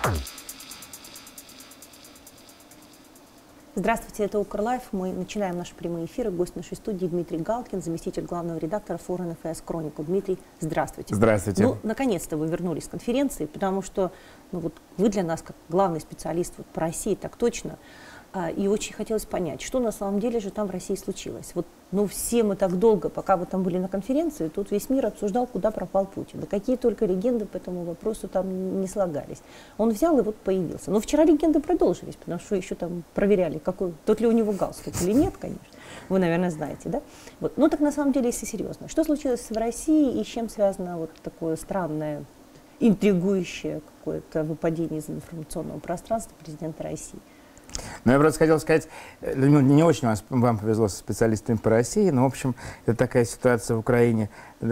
Здравствуйте, это Укрлайф. Мы начинаем наши прямые эфиры. Гость нашей студии Дмитрий Галкин, заместитель главного редактора Foreign Affairs Chronicle. Дмитрий, здравствуйте. Здравствуйте. Ну, наконец-то вы вернулись с конференции, потому что вот вы для нас, как главный специалист по России, так точно. И очень хотелось понять, что на самом деле же там в России случилось. Вот, все мы так долго, пока вы там были на конференции, тут весь мир обсуждал, куда пропал Путин. Да какие только легенды по этому вопросу там не слагались. Он взял и вот появился. Но вчера легенды продолжились, потому что еще там проверяли, тот ли у него галстук или нет, конечно. Вы, наверное, знаете, да? Вот. Ну так на самом деле, если серьезно, что случилось в России и с чем связано вот такое странное, интригующее какое-то выпадение из информационного пространства президента России? Ну, я просто хотел сказать, не очень вам повезло со специалистами по России, но, в общем, это такая ситуация в Украине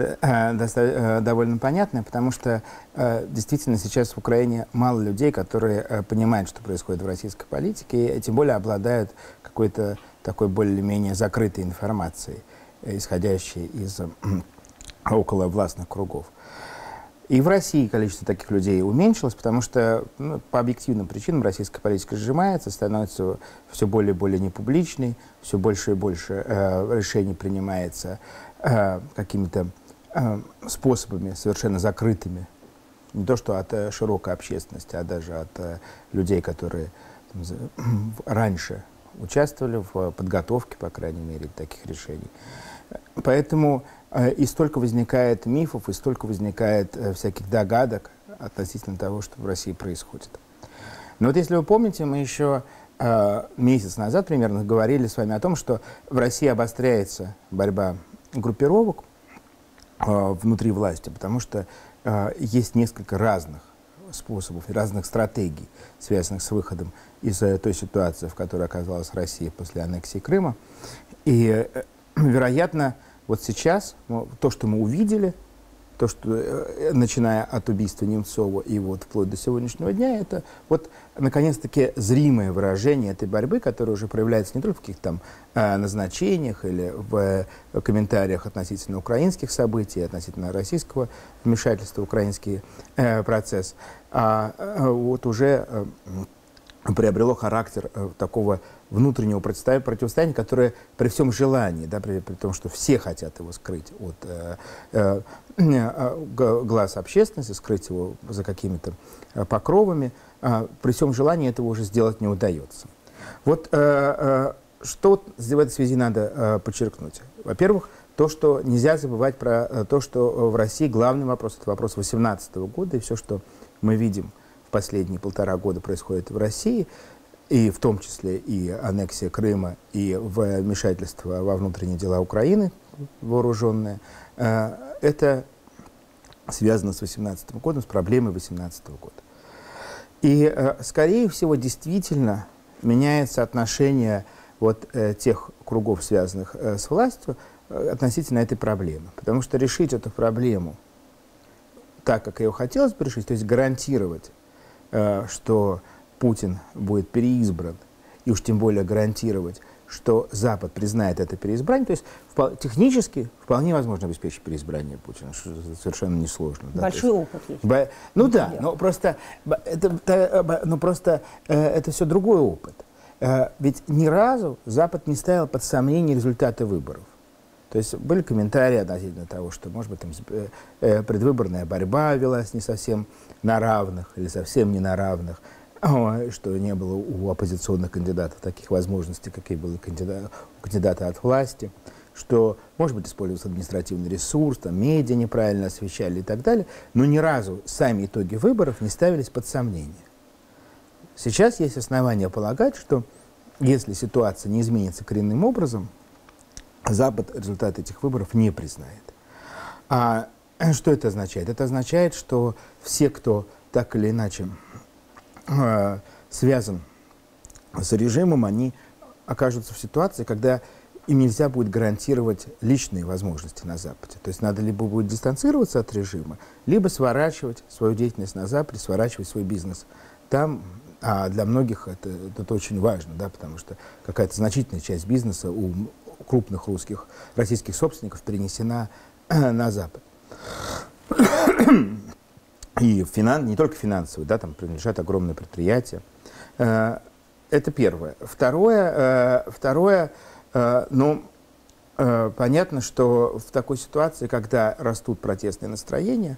довольно понятная, потому что действительно сейчас в Украине мало людей, которые понимают, что происходит в российской политике, и тем более обладают какой-то такой более-менее закрытой информацией, исходящей из околовластных кругов. И в России количество таких людей уменьшилось, потому что по объективным причинам российская политика сжимается, становится все более и более непубличной, все больше и больше решений принимается какими-то способами совершенно закрытыми. Не то что от широкой общественности, а даже от людей, которые раньше участвовали в подготовке, по крайней мере, таких решений. Поэтому и столько возникает мифов, и столько возникает всяких догадок относительно того, что в России происходит. Но вот если вы помните, мы еще месяц назад примерно говорили с вами о том, что в России обостряется борьба группировок внутри власти, потому что есть несколько разных способов и разных стратегий, связанных с выходом из той ситуации, в которой оказалась Россия после аннексии Крыма. И, вероятно, вот сейчас то, что мы увидели, то, что, начиная от убийства Немцова и вот вплоть до сегодняшнего дня, это вот наконец-таки зримое выражение этой борьбы, которая уже проявляется не только в каких-то там назначениях или в комментариях относительно украинских событий, относительно российского вмешательства в украинский процесс, а вот уже приобрело характер такого внутреннего противостояния, которое при всем желании, да, при том, что все хотят его скрыть от глаз общественности, скрыть его за какими-то покровами, при всем желании этого уже сделать не удается. Вот что в этой связи надо подчеркнуть? Во-первых, то, что нельзя забывать про то, что в России главный вопрос – это вопрос 2018 года, и все, что мы видим в последние 1,5 года происходит в России, и в том числе и аннексия Крыма, и вмешательство во внутренние дела Украины вооруженное, это связано с 2018 годом, с проблемой 2018 года. И, скорее всего, действительно меняется отношение вот тех кругов, связанных с властью, относительно этой проблемы. Потому что решить эту проблему так, как ее хотелось бы решить, то есть гарантировать, что Путин будет переизбран, и уж тем более гарантировать, что Запад признает это переизбрание, то есть технически вполне возможно обеспечить переизбрание Путина, что совершенно несложно. Большой опыт есть. Ну да, но просто это все другой опыт. Ведь ни разу Запад не ставил под сомнение результаты выборов. То есть были комментарии относительно того, что, может быть, там, предвыборная борьба велась не совсем на равных или совсем не на равных, что не было у оппозиционных кандидатов таких возможностей, какие были у кандидата от власти, что, может быть, использовался административный ресурс, там, медиа неправильно освещали и так далее, но ни разу сами итоги выборов не ставились под сомнение. Сейчас есть основания полагать, что если ситуация не изменится коренным образом, Запад результаты этих выборов не признает. А что это означает? Это означает, что все, кто так или иначе связан с режимом, они окажутся в ситуации, когда им нельзя будет гарантировать личные возможности на Западе. То есть надо либо будет дистанцироваться от режима, либо сворачивать свою деятельность на Западе, сворачивать свой бизнес там. А для многих это очень важно, да, потому что какая-то значительная часть бизнеса у крупных российских собственников перенесена на Запад. и не только финансовые, да, там принадлежат огромные предприятия. Это первое. Второе, ну, понятно, что в такой ситуации, когда растут протестные настроения,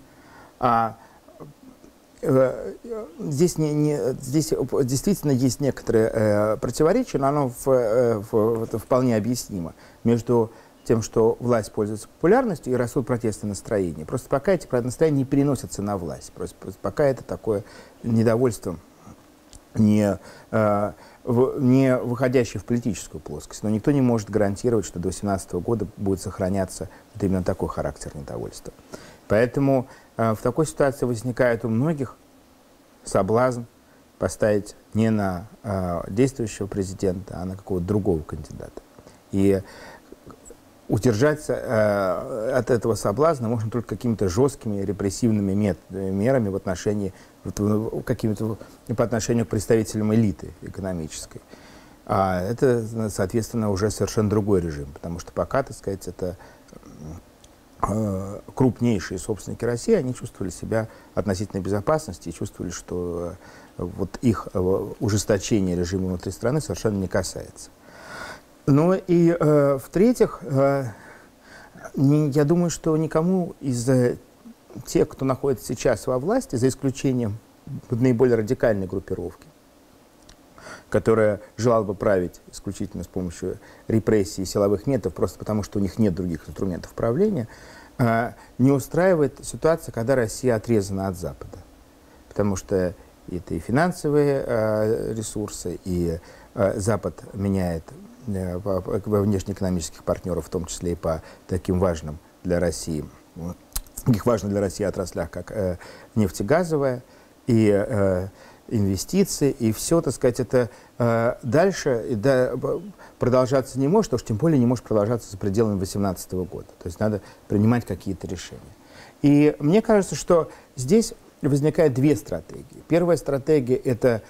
здесь действительно есть некоторое противоречие, но оно вполне объяснимо между тем, что власть пользуется популярностью и растут протестные настроения. Просто пока эти настроения не переносятся на власть. Просто пока это такое недовольство, не выходящее в политическую плоскость. Но никто не может гарантировать, что до 2018 года будет сохраняться вот именно такой характер недовольства. Поэтому в такой ситуации возникает у многих соблазн поставить не на действующего президента, а на какого-то другого кандидата. И удержаться от этого соблазна можно только какими-то жесткими репрессивными мерами в отношении, по отношению к представителям элиты экономической. А это, соответственно, уже совершенно другой режим, потому что пока, так сказать, это крупнейшие собственники России, они чувствовали себя относительной безопасности и чувствовали, что вот их ужесточение режима внутри страны совершенно не касается. Ну и в-третьих, я думаю, что никому из тех, кто находится сейчас во власти, за исключением наиболее радикальной группировки, которая желала бы править исключительно с помощью репрессий и силовых методов, просто потому что у них нет других инструментов правления, не устраивает ситуация, когда Россия отрезана от Запада. Потому что это и финансовые ресурсы, и Запад меняет внешнеэкономических партнеров, в том числе и по таким важным для России, таких важных для России отраслях, как нефтегазовая и инвестиции, и все, так сказать, это дальше продолжаться не может, а уж тем более не может продолжаться за пределами 2018 года. То есть надо принимать какие-то решения. И мне кажется, что здесь возникает две стратегии. Первая стратегия – это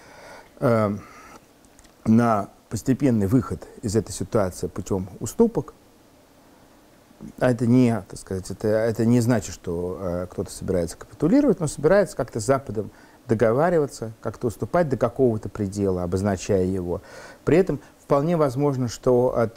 на постепенный выход из этой ситуации путем уступок. А это не, так сказать, это не значит, что кто-то собирается капитулировать, но собирается как-то с Западом договариваться, как-то уступать до какого-то предела, обозначая его. При этом вполне возможно, что от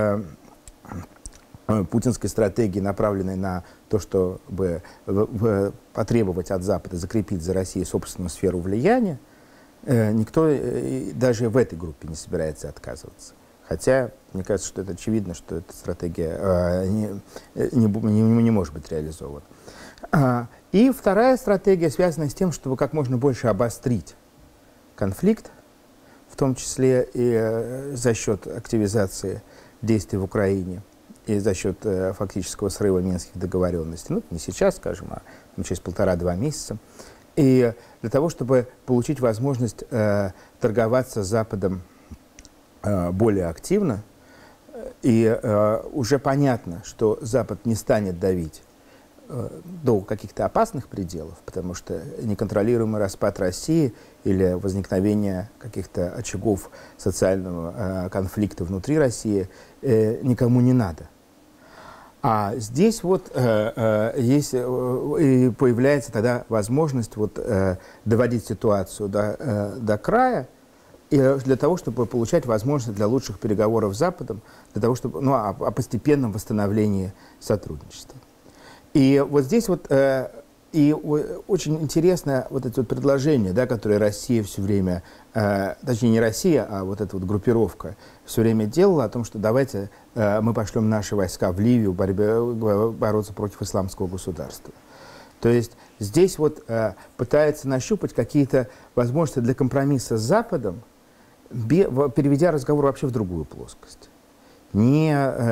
путинской стратегии, направленной на то, чтобы потребовать от Запада закрепить за Россией собственную сферу влияния, никто даже в этой группе не собирается отказываться. Хотя, мне кажется, что это очевидно, что эта стратегия не может быть реализована. И вторая стратегия связана с тем, чтобы как можно больше обострить конфликт, в том числе и за счет активизации действий в Украине и за счет фактического срыва минских договоренностей. Ну, не сейчас, скажем, а через 1,5-2 месяца. И для того, чтобы получить возможность торговаться с Западом более активно, и уже понятно, что Запад не станет давить до каких-то опасных пределов, потому что неконтролируемый распад России или возникновение каких-то очагов социального конфликта внутри России никому не надо. А здесь вот есть, и появляется тогда возможность вот, доводить ситуацию до края, и для того, чтобы получать возможность для лучших переговоров с Западом, для того, чтобы, ну, о постепенном восстановлении сотрудничества. И вот здесь вот и очень интересно вот это вот предложение, да, которое Россия все время, точнее не Россия, а вот эта вот группировка все время делала о том, что давайте мы пошлем наши войска в Ливию бороться против исламского государства. То есть здесь вот пытается нащупать какие-то возможности для компромисса с Западом, переведя разговор вообще в другую плоскость. Не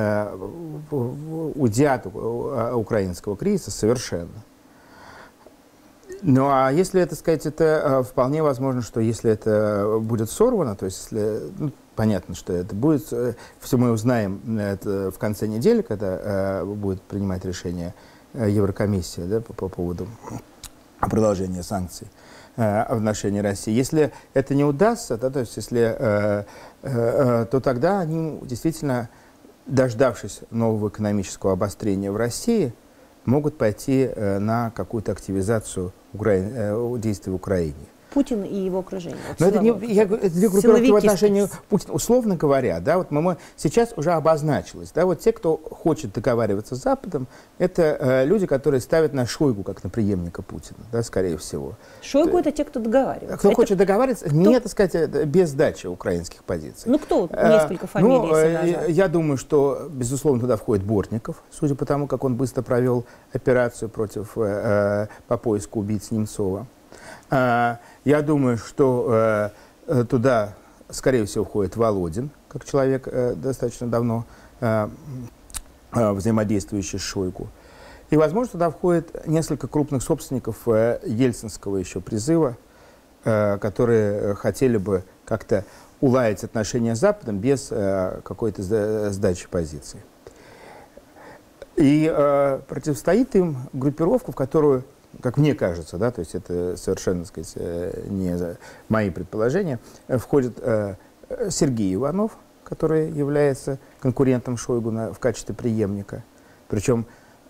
уйдя от украинского кризиса совершенно. Ну, а если это, сказать, это вполне возможно, что если это будет сорвано, то есть, если, ну, понятно, что это будет, все мы узнаем это в конце недели, когда будет принимать решение Еврокомиссия, да, по поводу продолжения санкций в отношении России. Если это не удастся, то есть, если, то тогда они действительно, дождавшись нового экономического обострения в России, могут пойти на какую-то активизацию действий в Украине. Путин и его окружение. Вот но это не, это две группировки в отношении Путина. Условно говоря, да, вот мы сейчас уже обозначилось, да, вот те, кто хочет договариваться с Западом, это люди, которые ставят на Шойгу как на преемника Путина, да, скорее всего. Шойгу это те, кто договаривается. Кто хочет договариваться, не, так сказать, без сдачи украинских позиций. Ну кто? Несколько фамилий. Я думаю, что, безусловно, туда входит Бортников, судя по тому, как он быстро провел операцию по поиску убийц Немцова. Я думаю, что туда, скорее всего, входит Володин, как человек, достаточно давно взаимодействующий с Шойгу. И, возможно, туда входит несколько крупных собственников ельцинского еще призыва, которые хотели бы как-то уладить отношения с Западом без какой-то сдачи позиций. И противостоит им группировка, в которую, как мне кажется, да, то есть это совершенно, так сказать, не мои предположения, входит Сергей Иванов, который является конкурентом Шойгу в качестве преемника. Причем,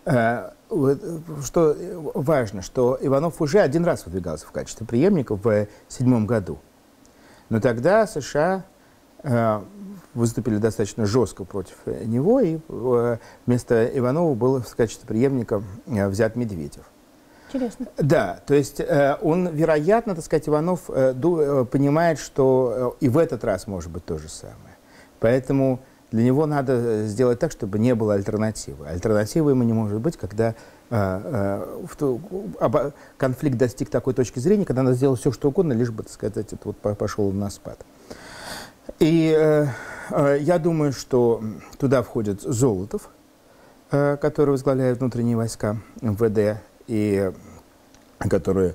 что важно, что Иванов уже один раз выдвигался в качестве преемника в 2007 году. Но тогда США выступили достаточно жестко против него, и вместо Иванова был в качестве преемника взят Медведев. Интересно. Да, то есть он, вероятно, так сказать, Иванов понимает, что и в этот раз может быть то же самое. Поэтому для него надо сделать так, чтобы не было альтернативы. Альтернативы ему не может быть, когда конфликт достиг такой точки зрения, когда надо сделать все, что угодно, лишь бы, так сказать, это вот пошел на спад. И я думаю, что туда входит Золотов, который возглавляет внутренние войска МВД, и которого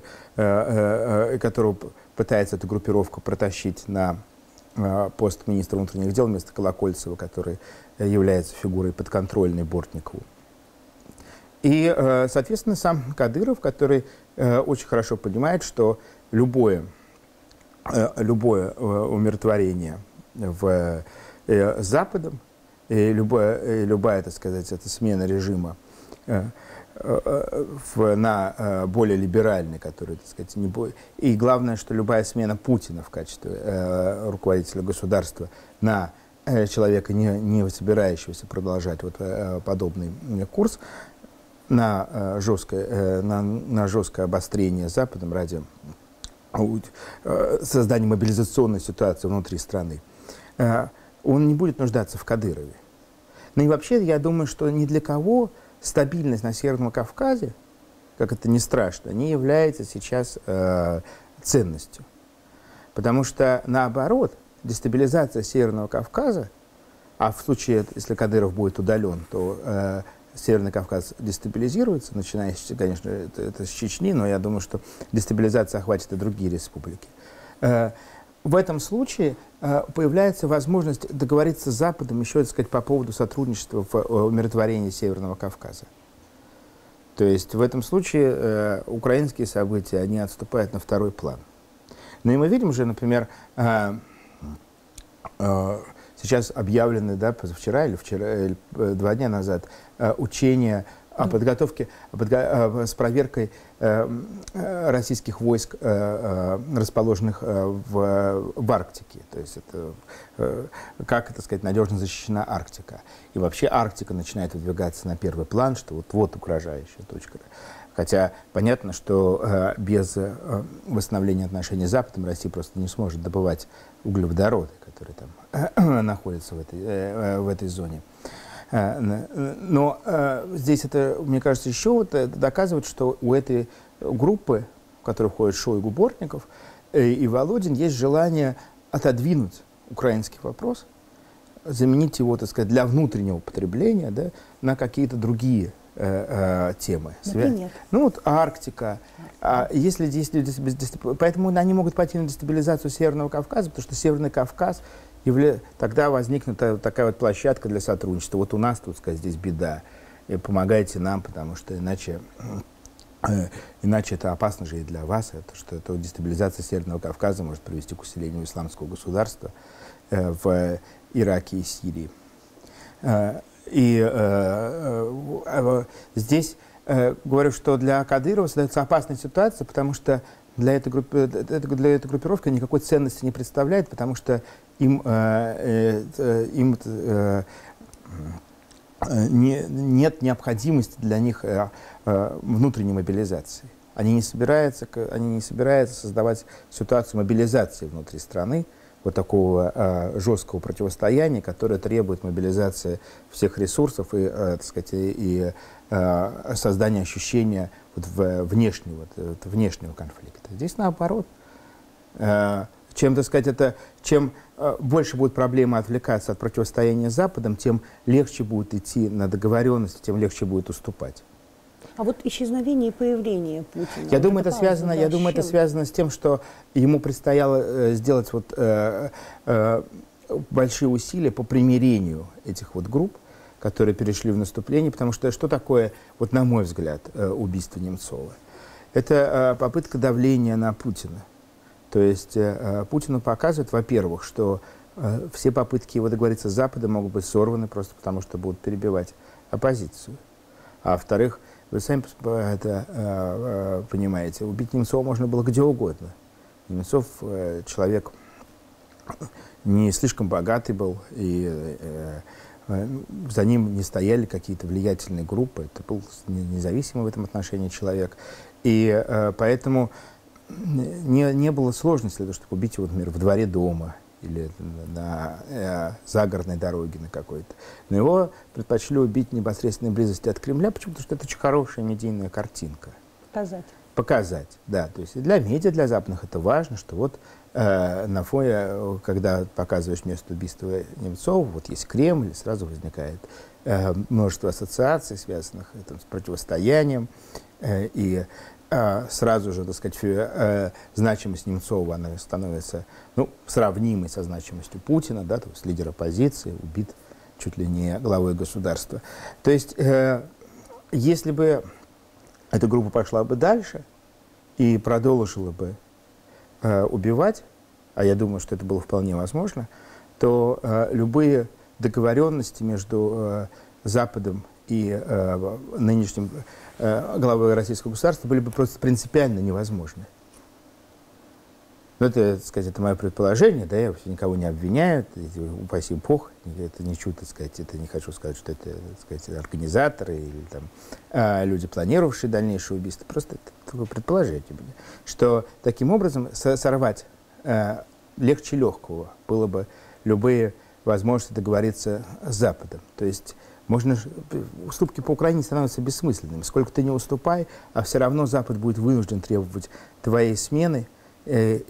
пытается эту группировку протащить на пост министра внутренних дел вместо Колокольцева, который является фигурой подконтрольной Бортникову. И, соответственно, сам Кадыров, который очень хорошо понимает, что любое умиротворение с Западом, и любая, так сказать, это смена режима на более либеральный, который, так сказать, не будет. И главное, что любая смена Путина в качестве руководителя государства на человека, не собирающегося продолжать вот подобный курс, на жесткое обострение с Западом ради создания мобилизационной ситуации внутри страны, он не будет нуждаться в Кадырове. Ну и вообще, я думаю, что ни для кого стабильность на Северном Кавказе, как это ни страшно, не является сейчас ценностью. Потому что, наоборот, дестабилизация Северного Кавказа, а в случае, если Кадыров будет удален, то Северный Кавказ дестабилизируется, начиная, конечно, это с Чечни, но я думаю, что дестабилизация охватит и другие республики. В этом случае появляется возможность договориться с Западом еще, так сказать, по поводу сотрудничества в умиротворении Северного Кавказа. То есть в этом случае украинские события, они отступают на второй план. Ну и мы видим же, например, сейчас объявлены, да, позавчера или вчера, или 2 дня назад, учения о подготовке, с проверкой российских войск, расположенных в Арктике. То есть это, как, так сказать, надежно защищена Арктика. И вообще Арктика начинает выдвигаться на первый план, что вот угрожающая точка. Хотя понятно, что без восстановления отношений с Западом Россия просто не сможет добывать углеводороды, которые там находятся в этой зоне. Но здесь это, мне кажется, еще вот доказывает, что у этой группы, в которой входят Шойгу, Бортников и Володин, есть желание отодвинуть украинский вопрос, заменить его, так сказать, для внутреннего потребления, да, на какие-то другие темы. Ну вот Арктика. Если поэтому они могут пойти на дестабилизацию Северного Кавказа, потому что Северный Кавказ тогда возникнет такая вот площадка для сотрудничества. Вот у нас, тут сказать, здесь беда. И помогайте нам, потому что иначе это опасно же и для вас. Что дестабилизация Северного Кавказа может привести к усилению исламского государства в Ираке и Сирии. И здесь говорю, что для Кадырова создается опасная ситуация, потому что для этой группировки никакой ценности не представляет, потому что им нет необходимости для них внутренней мобилизации. Они не собираются создавать ситуацию мобилизации внутри страны, вот такого жесткого противостояния, которое требует мобилизации всех ресурсов и, так сказать, и создания ощущения вот внешнего конфликта. Здесь наоборот. Чем, так сказать, чем больше будет проблема отвлекаться от противостояния с Западом, тем легче будет идти на договоренности, тем легче будет уступать. А вот исчезновение и появление Путина. Я думаю, это связано с тем, что ему предстояло сделать большие усилия по примирению этих вот групп, которые перешли в наступление, потому что такое, вот на мой взгляд, убийство Немцова? Это попытка давления на Путина. То есть Путину показывают, во-первых, что все попытки его договориться с Западом могут быть сорваны просто потому, что будут перебивать оппозицию. А во-вторых, вы сами это понимаете, убить Немцова можно было где угодно. Немцов человек не слишком богатый был, и за ним не стояли какие-то влиятельные группы. Это был независимый в этом отношении человек. И поэтому не было сложности для того, чтобы убить его, например, в дворе дома или на загородной дороге на какой-то. Но его предпочли убить в непосредственной близости от Кремля, почему? Потому что это очень хорошая медийная картинка. Показать, да. То есть и для медиа, для западных это важно, что вот на фоне, когда показываешь место убийства Немцова, вот есть Кремль, и сразу возникает множество ассоциаций, связанных с противостоянием, и сразу же, так сказать, значимость Немцова она становится сравнимой со значимостью Путина, да, то есть лидер оппозиции, убит чуть ли не главой государства. То есть, если бы эта группа пошла бы дальше и продолжила бы убивать, а я думаю, что это было вполне возможно, то любые договоренности между Западом и нынешним главой российского государства были бы просто принципиально невозможны. Но это, так сказать, это мое предположение, да, я никого не обвиняю, упаси бог, это не чудо, так сказать, это не хочу сказать, что это, так сказать, организаторы или там люди, планировавшие дальнейшее убийство, просто это такое предположение, что таким образом сорвать легче легкого было бы любые возможности договориться с Западом. То есть уступки по Украине становятся бессмысленными. Сколько ты не уступай, а все равно Запад будет вынужден требовать твоей смены и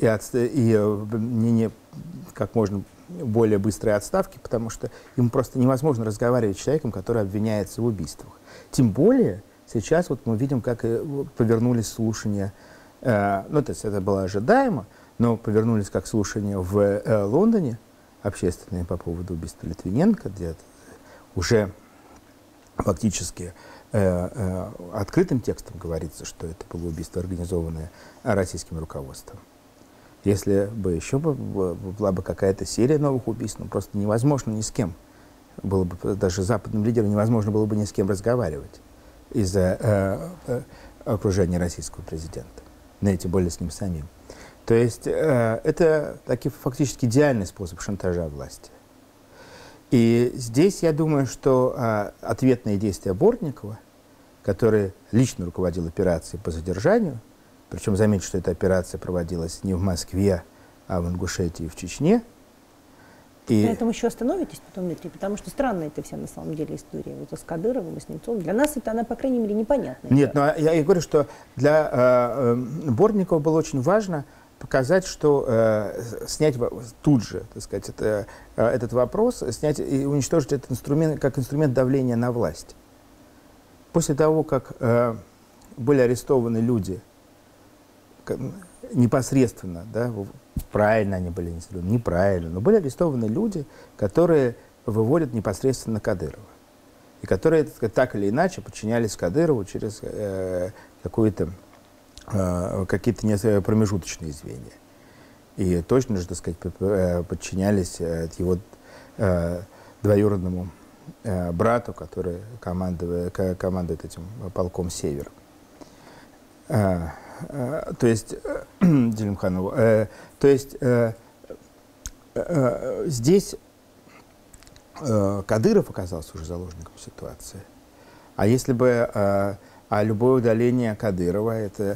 как можно более быстрой отставки, потому что ему просто невозможно разговаривать с человеком, который обвиняется в убийствах. Тем более сейчас вот мы видим, как повернулись слушания, то есть это было ожидаемо, но повернулись как слушания в Лондоне общественные по поводу убийства Литвиненко, где уже фактически открытым текстом говорится, что это было убийство, организованное российским руководством. Если бы еще была бы какая-то серия новых убийств, просто невозможно ни с кем, было бы даже западным лидерам невозможно было бы ни с кем разговаривать из-за окружения российского президента, но тем более с ним самим. То есть это таки фактически идеальный способ шантажа власти. И здесь я думаю, что ответные действия Бортникова, который лично руководил операцией по задержанию, причем заметьте, что эта операция проводилась не в Москве, а в Ингушетии и в Чечне. И... На этом еще остановитесь потом, Дмитрий, потому что странная это вся на самом деле история вот с Кадыровым и с Немцовым. Для нас это она, по крайней мере, непонятная. Нет, но я и говорю, что для Бортникова было очень важно показать, что снять тут же, так сказать, этот вопрос, снять и уничтожить этот инструмент как инструмент давления на власть. После того, как были арестованы люди непосредственно, да, правильно они были арестованы, неправильно, но были арестованы люди, которые выводят непосредственно Кадырова. И которые, так или иначе, подчинялись Кадырову через какие-то промежуточные звенья. И точно же, так сказать, подчинялись его двоюродному брату, который командует этим полком «Север». То есть Делимханову. То есть здесь Кадыров оказался уже заложником ситуации. А если бы любое удаление Кадырова, это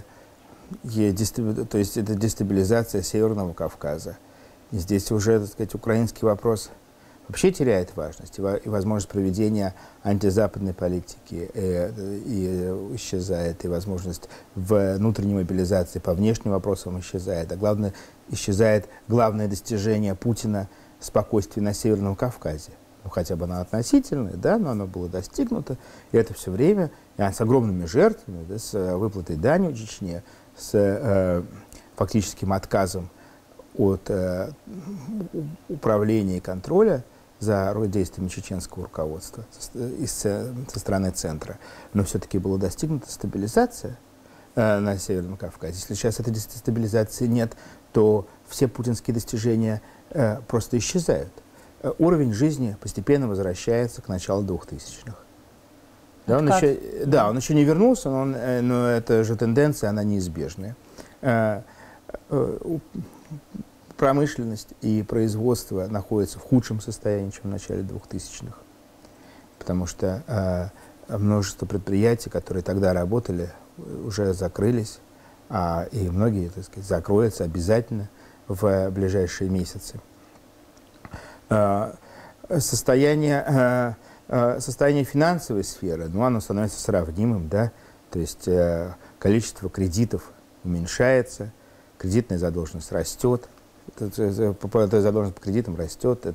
дестабилизация Северного Кавказа. И здесь уже, так сказать, украинский вопрос вообще теряет важность, и возможность проведения антизападной политики и исчезает, и возможность внутренней мобилизации по внешним вопросам исчезает. А главное, исчезает главное достижение Путина — спокойствие на Северном Кавказе. Ну, хотя бы оно относительное, да, но оно было достигнуто, и это все время с огромными жертвами, да, с выплатой дани в Чечне, с фактическим отказом от управления и контроля за действиями чеченского руководства со стороны центра. Но все-таки была достигнута стабилизация на Северном Кавказе. Если сейчас этой стабилизации нет, то все путинские достижения просто исчезают. Уровень жизни постепенно возвращается к началу 2000-х. Да, он еще не вернулся, но эта же тенденция, она неизбежная. Промышленность и производство находятся в худшем состоянии, чем в начале 2000-х. Потому что множество предприятий, которые тогда работали, уже закрылись, и многие, так сказать, закроются обязательно в ближайшие месяцы. Состояние финансовой сферы, оно становится сравнимым, да, то есть количество кредитов уменьшается, кредитная задолженность растет, задолженность по кредитам растет,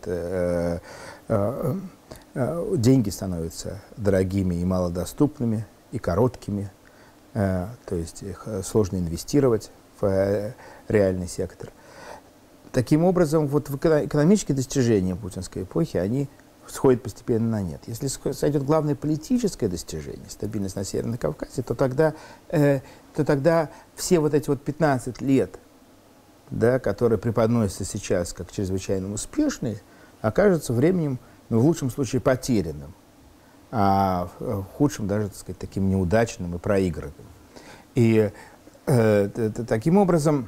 деньги становятся дорогими и малодоступными, и короткими, то есть их сложно инвестировать в реальный сектор. Таким образом, вот экономические достижения путинской эпохи, они сходит постепенно на нет. Если сойдет главное политическое достижение, стабильность на Северном Кавказе, то тогда все вот эти 15 лет, да, которые преподносятся сейчас как чрезвычайно успешные, окажутся временем, в лучшем случае, потерянным, а в худшем даже, так сказать, таким неудачным и проигранным. И таким образом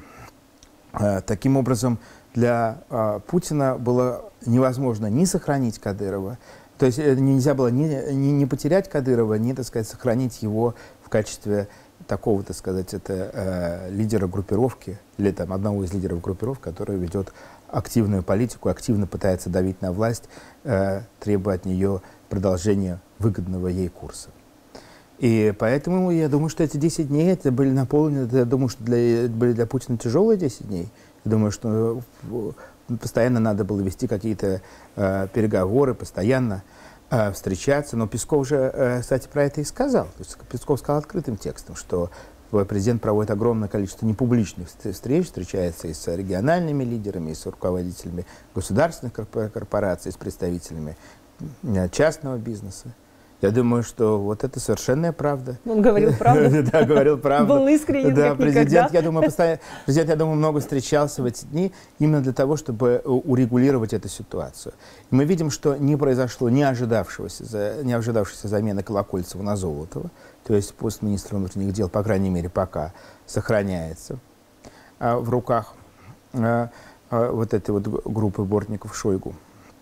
для Путина было невозможно ни сохранить Кадырова, то есть нельзя было не потерять Кадырова, ни, так сказать, сохранить его в качестве такого, так сказать, лидера группировки, или одного из лидеров группировки, который ведет активную политику, активно пытается давить на власть, требуя от нее продолжения выгодного ей курса. И поэтому я думаю, что эти 10 дней это были наполнены, я думаю, что были для Путина тяжелые 10 дней. Я думаю, что постоянно надо было вести какие-то переговоры, постоянно встречаться. Но Песков же, кстати, про это и сказал. То есть Песков сказал открытым текстом, что президент проводит огромное количество непубличных встреч, встречается и с региональными лидерами, и с руководителями государственных корпораций, с представителями частного бизнеса. Я думаю, что вот это совершенная правда. Он говорил правду? Да, говорил правду. Был искренним, да, как никогда. Я думаю, много встречался в эти дни именно для того, чтобы урегулировать эту ситуацию. И мы видим, что не произошло не ожидавшейся замены Колокольцева на Золотова, то есть пост министра внутренних дел, по крайней мере, пока сохраняется в руках вот этой вот группы бортников Шойгу.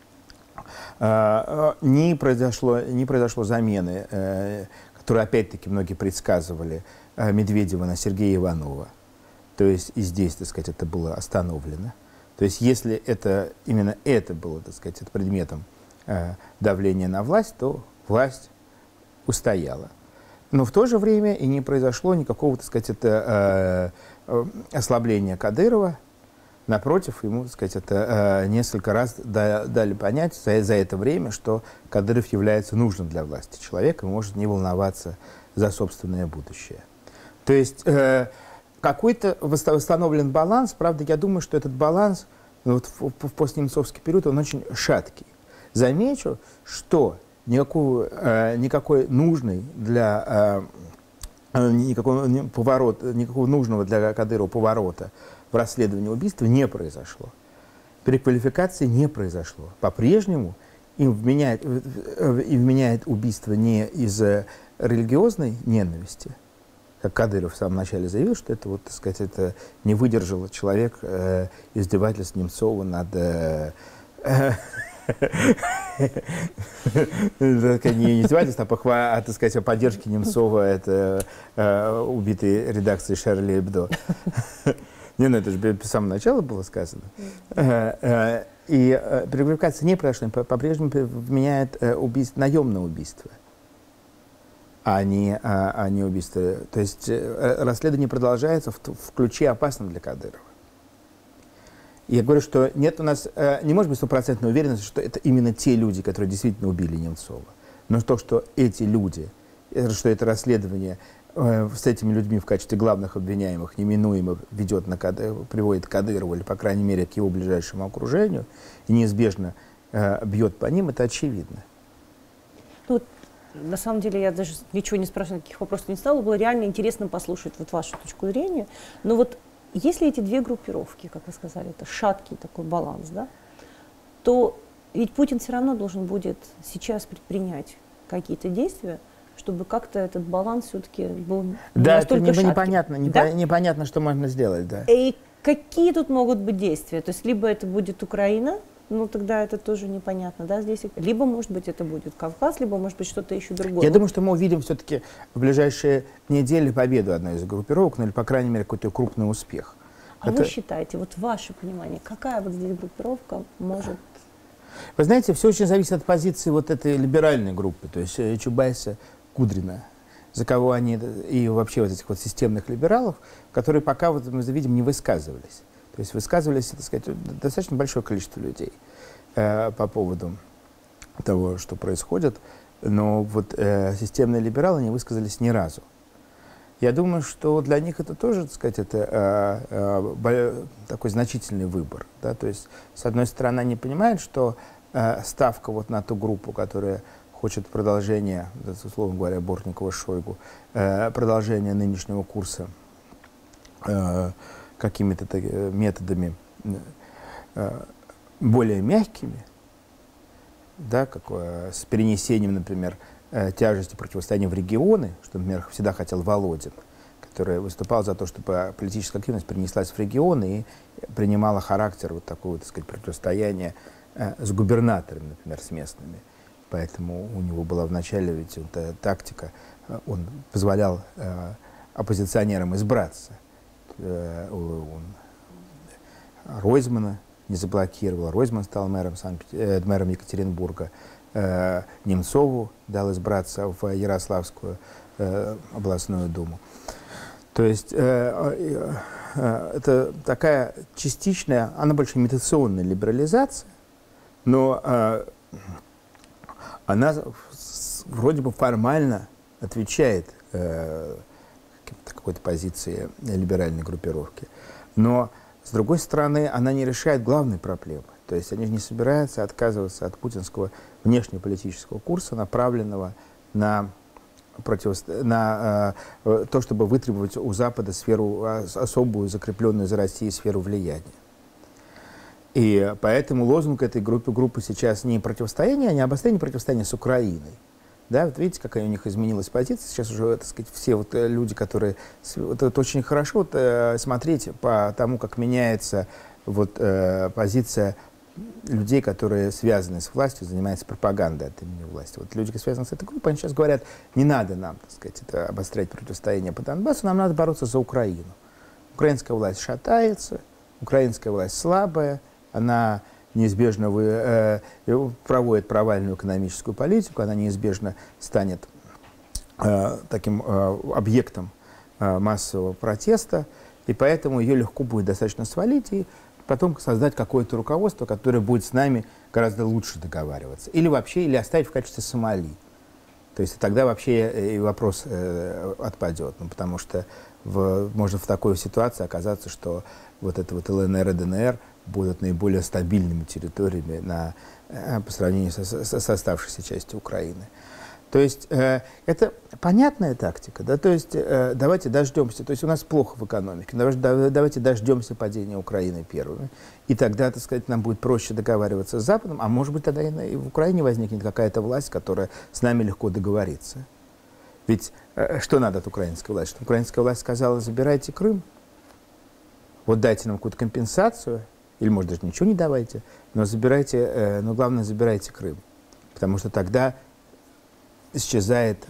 Не произошло замены, которые, опять-таки, многие предсказывали, Медведева на Сергея Иванова. То есть и здесь, так сказать, это было остановлено. То есть если именно это было, так сказать, предметом давления на власть, то власть устояла. Но в то же время и не произошло никакого, так сказать, ослабления Кадырова. Напротив, ему, так сказать, несколько раз дали понять за это время, что Кадыров является нужным для власти человеком и может не волноваться за собственное будущее. То есть какой-то восстановлен баланс. Правда, я думаю, что этот баланс в постнемцовский период, он очень шаткий. Замечу, что никакой нужной для никакого нужного для Кадырова поворота в расследовании убийства не произошло. Переквалификации не произошло. По-прежнему им вменяет убийство не из религиозной ненависти, как Кадыров в самом начале заявил, что это, вот, так сказать, это не выдержал человек издевательств Немцова над... Не издевательство, а, так сказать, о поддержке Немцова, это убитой редакции Шарли Эбдо. Не, ну это же с самого начала было сказано. И переквалификация не прошла, по-прежнему вменяет наемное убийство, а не убийство. То есть расследование продолжается в ключе опасном для Кадырова. Я говорю, что нет у нас, не может быть стопроцентной уверенности, что это именно те люди, которые действительно убили Немцова. Но то, что эти люди, что это расследование с этими людьми в качестве главных обвиняемых неминуемо приводит к Кадырову, или, по крайней мере, к его ближайшему окружению, и неизбежно бьет по ним, это очевидно. Ну, на самом деле, я даже ничего не спрашивала, никаких вопросов не стала. Было реально интересно послушать вот вашу точку зрения. Но вот если эти две группировки, как вы сказали, это шаткий такой баланс, да, то ведь Путин все равно должен будет сейчас предпринять какие-то действия, чтобы как-то этот баланс все-таки был не настолько шаткий. Непонятно, что можно сделать, да. И какие тут могут быть действия? То есть либо это будет Украина, ну тогда это тоже непонятно, да, здесь. Либо, может быть, это будет Кавказ, либо, может быть, что-то еще другое. Я думаю, что мы увидим все-таки в ближайшие недели победу одной из группировок, ну или, по крайней мере, какой-то крупный успех. Вы считаете, вот ваше понимание, какая вот здесь группировка может... Вы знаете, все очень зависит от позиции вот этой либеральной группы, то есть Чубайса, Кудрина, за кого они, и вообще вот этих вот системных либералов, которые пока, вот, мы видим, не высказывались. То есть высказывались, так сказать, достаточно большое количество людей по поводу того, что происходит, но вот системные либералы не высказались ни разу. Я думаю, что для них это тоже, так сказать, это такой значительный выбор. Да? То есть, с одной стороны, они понимают, что ставка вот на ту группу, которая хочет продолжения, условно говоря, Бортникова-Шойгу, продолжения нынешнего курса какими-то методами более мягкими, да, с перенесением, например, тяжести противостояния в регионы, что, например, всегда хотел Володин, который выступал за то, чтобы политическая активность перенеслась в регионы и принимала характер вот такого, так сказать, противостояния с губернаторами, например, с местными. Поэтому у него была вначале ведь тактика, он позволял оппозиционерам избраться. Он Ройзмана не заблокировал, Ройзман стал мэром Екатеринбурга, Немцову дал избраться в Ярославскую областную думу. То есть это такая частичная, она больше имитационная либерализация, но она вроде бы формально отвечает какой-то позиции либеральной группировки. Но, с другой стороны, она не решает главной проблемы. То есть они не собираются отказываться от путинского внешнеполитического курса, направленного на то, чтобы вытребовать у Запада сферу, особую, закрепленную за Россией сферу влияния. И поэтому лозунг этой группы сейчас не противостояние, а не обострение противостояния с Украиной. Да, вот видите, какая у них изменилась позиция. Сейчас уже, так сказать, все вот люди, которые... Вот, это очень хорошо смотреть по тому, как меняется вот, позиция людей, которые связаны с властью, занимаются пропагандой от имени власти. Вот люди, которые связаны с этой группой, они сейчас говорят, не надо нам, так сказать, это обострять противостояние по Донбассу, нам надо бороться за Украину. Украинская власть шатается, украинская власть слабая, она неизбежно проводит провальную экономическую политику, она неизбежно станет таким объектом массового протеста, и поэтому ее легко будет достаточно свалить и потом создать какое-то руководство, которое будет с нами гораздо лучше договариваться. Или вообще, или оставить в качестве Сомали. То есть тогда вообще и вопрос отпадет, ну, потому что можно в такой ситуации оказаться, что вот это вот ЛНР и ДНР будут наиболее стабильными территориями по сравнению с оставшейся частью Украины. То есть это понятная тактика, да, то есть давайте дождемся, то есть у нас плохо в экономике, давайте дождемся падения Украины первыми, и тогда, так сказать, нам будет проще договариваться с Западом, а может быть тогда и в Украине возникнет какая-то власть, которая с нами легко договорится. Ведь что надо от украинской власти? Что украинская власть сказала: забирайте Крым, вот дайте нам какую-то компенсацию, или, может, даже ничего не давайте, но забирайте, но главное, забирайте Крым, потому что тогда исчезает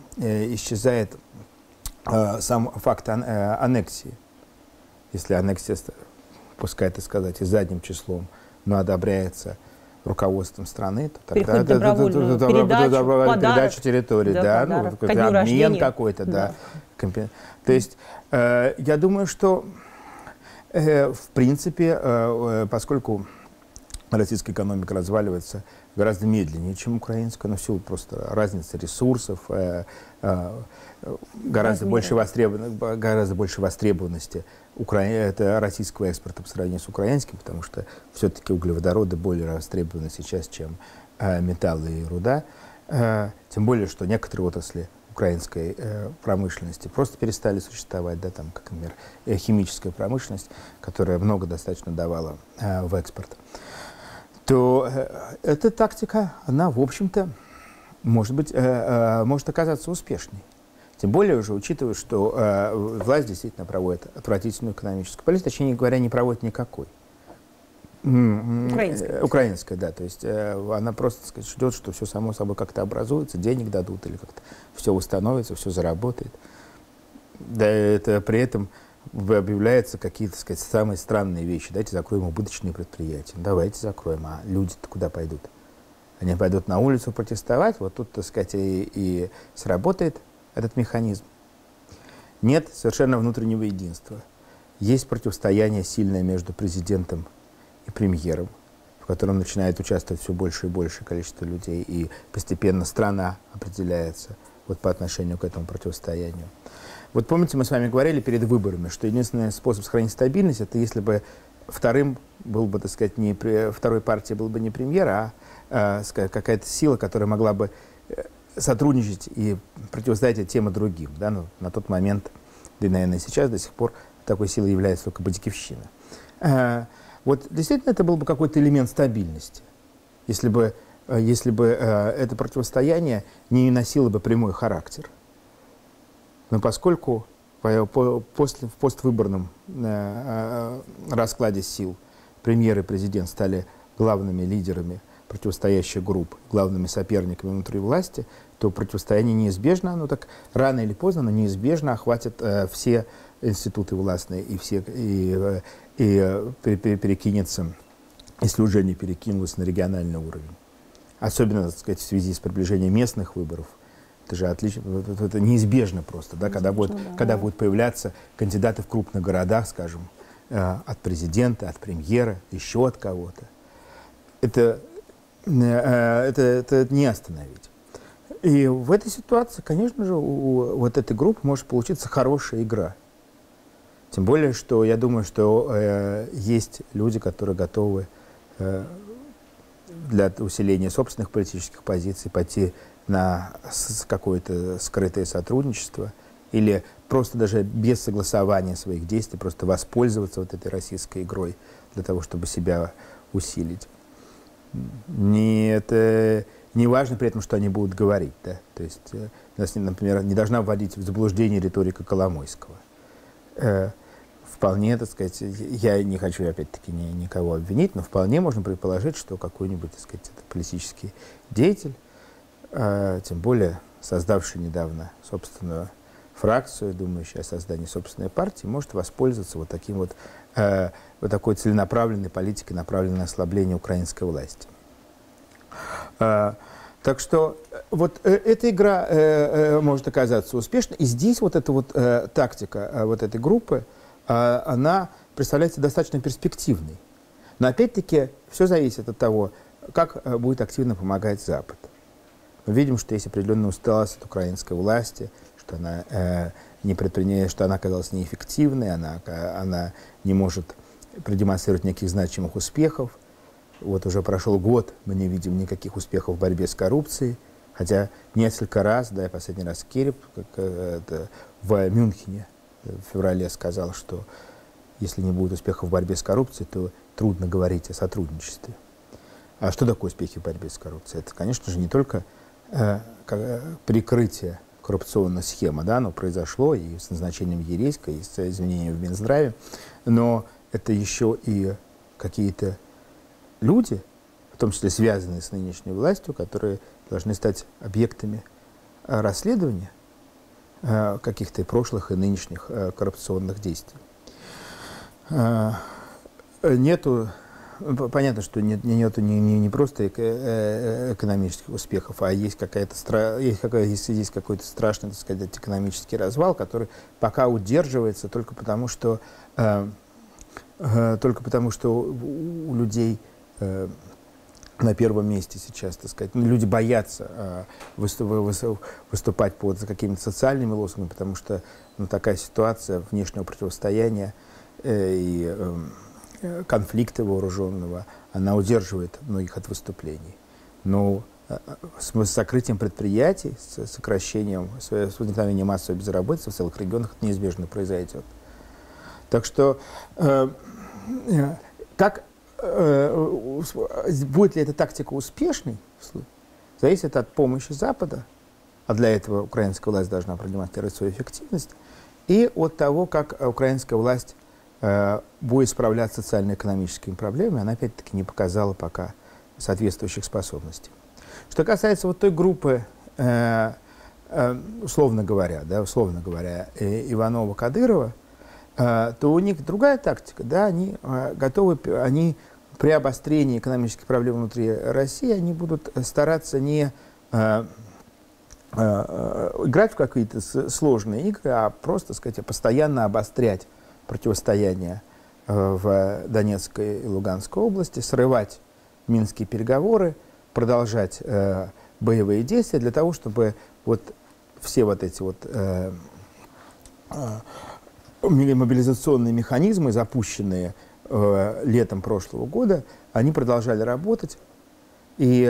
сам факт аннексии. Если аннексия, пускай это сказать, и задним числом, но одобряется руководством страны, то тогда передачу территории, да, обмен какой-то, да. То есть я думаю, что в принципе, поскольку российская экономика разваливается гораздо медленнее, чем украинская, но в силу просто разницы ресурсов, гораздо больше востребованности это российского экспорта по сравнению с украинским, потому что все-таки углеводороды более востребованы сейчас, чем металлы и руда. Тем более, что некоторые отрасли украинской промышленности просто перестали существовать, да, там, как, например, химическая промышленность, которая много достаточно давала в экспорт, то эта тактика, она, в общем-то, может оказаться успешней. Тем более уже учитывая, что власть действительно проводит отвратительную экономическую политику, точнее говоря, не проводит никакой. Украинская, да. То есть она просто, так сказать, ждет, что все само собой как-то образуется, денег дадут или как-то все установится, все заработает. Да, это при этом объявляются какие-то, так сказать, самые странные вещи. Давайте закроем убыточные предприятия. Давайте закроем. А люди-то куда пойдут? Они пойдут на улицу протестовать. Вот тут, так сказать, и сработает этот механизм. Нет совершенно внутреннего единства. Есть противостояние сильное между президентом и премьером, в котором начинает участвовать все больше и большее количество людей, и постепенно страна определяется вот по отношению к этому противостоянию. Вот помните, мы с вами говорили перед выборами, что единственный способ сохранить стабильность — это если бы второй партией был бы не премьер, а какая-то сила, которая могла бы сотрудничать и противостоять тем и другим. Да? Ну, на тот момент, да и, наверное, сейчас до сих пор такой силой является только Батькивщина. Вот действительно это был бы какой-то элемент стабильности, если бы это противостояние не носило бы прямой характер. Но поскольку в поствыборном раскладе сил премьер и президент стали главными лидерами противостоящих групп, главными соперниками внутри власти, то противостояние неизбежно, оно так рано или поздно, но неизбежно охватит все институты властные и перекинется, если уже не перекинулось, на региональный уровень. Особенно, так сказать, в связи с приближением местных выборов. Это же отлично, это неизбежно просто, да, когда будут появляться кандидаты в крупных городах, скажем, от президента, от премьера, еще от кого-то. Это не остановить. И в этой ситуации, конечно же, у вот этой группы может получиться хорошая игра. Тем более, что я думаю, что есть люди, которые готовы для усиления собственных политических позиций пойти на какое-то скрытое сотрудничество или просто даже без согласования своих действий просто воспользоваться вот этой российской игрой для того, чтобы себя усилить. Это не важно при этом, что они будут говорить. Да? То есть, например, не должна вводить в заблуждение риторика Коломойского. Вполне, так сказать, я не хочу, опять-таки, никого обвинить, но вполне можно предположить, что какой-нибудь, так сказать, политический деятель, тем более создавший недавно собственную фракцию, думающий о создании собственной партии, может воспользоваться вот такой целенаправленной политикой, направленной на ослабление украинской власти. Так что вот эта игра может оказаться успешной, и здесь вот эта вот тактика вот этой группы, она представляется достаточно перспективной. Но опять-таки все зависит от того, как будет активно помогать Запад. Мы видим, что есть определенная усталость от украинской власти, что она что она оказалась неэффективной, она не может продемонстрировать никаких значимых успехов. Вот уже прошел год, мы не видим никаких успехов в борьбе с коррупцией Хотя несколько раз, да, последний раз Кереп в Мюнхене в феврале сказал, что если не будет успехов в борьбе с коррупцией, то трудно говорить о сотрудничестве. А что такое успехи в борьбе с коррупцией? Это, конечно же, не только прикрытие коррупционной схемы, да, оно произошло и с назначением Ересько, и с изменением в Минздраве, но это еще и какие-то люди, в том числе связанные с нынешней властью, которые должны стать объектами расследования каких-то прошлых и нынешних коррупционных действий. Нету, понятно, что нету не просто экономических успехов, а есть какой-то страшный, так сказать, экономический развал, который пока удерживается только потому, что у людей на первом месте сейчас, так сказать, люди боятся выступать за какими-то социальными лозунгами, потому что такая ситуация внешнего противостояния и конфликта вооруженного, она удерживает многих от выступлений. Но с закрытием предприятий, с сокращением, с возникновением массовой безработицы в целых регионах это неизбежно произойдет. Так что будет ли эта тактика успешной, зависит от помощи Запада, а для этого украинская власть должна продемонстрировать свою эффективность, и от того, как украинская власть будет справляться с социально-экономическими проблемами. Она, опять-таки, не показала пока соответствующих способностей. Что касается вот той группы, условно говоря, Иванова-Кадырова, то у них другая тактика, да, они готовы, они при обострении экономических проблем внутри России, они будут стараться не играть в какие-то сложные игры, а просто, так сказать, постоянно обострять противостояние в Донецкой и Луганской области, срывать минские переговоры, продолжать боевые действия для того, чтобы вот все вот эти вот мобилизационные механизмы, запущенные летом прошлого года, они продолжали работать и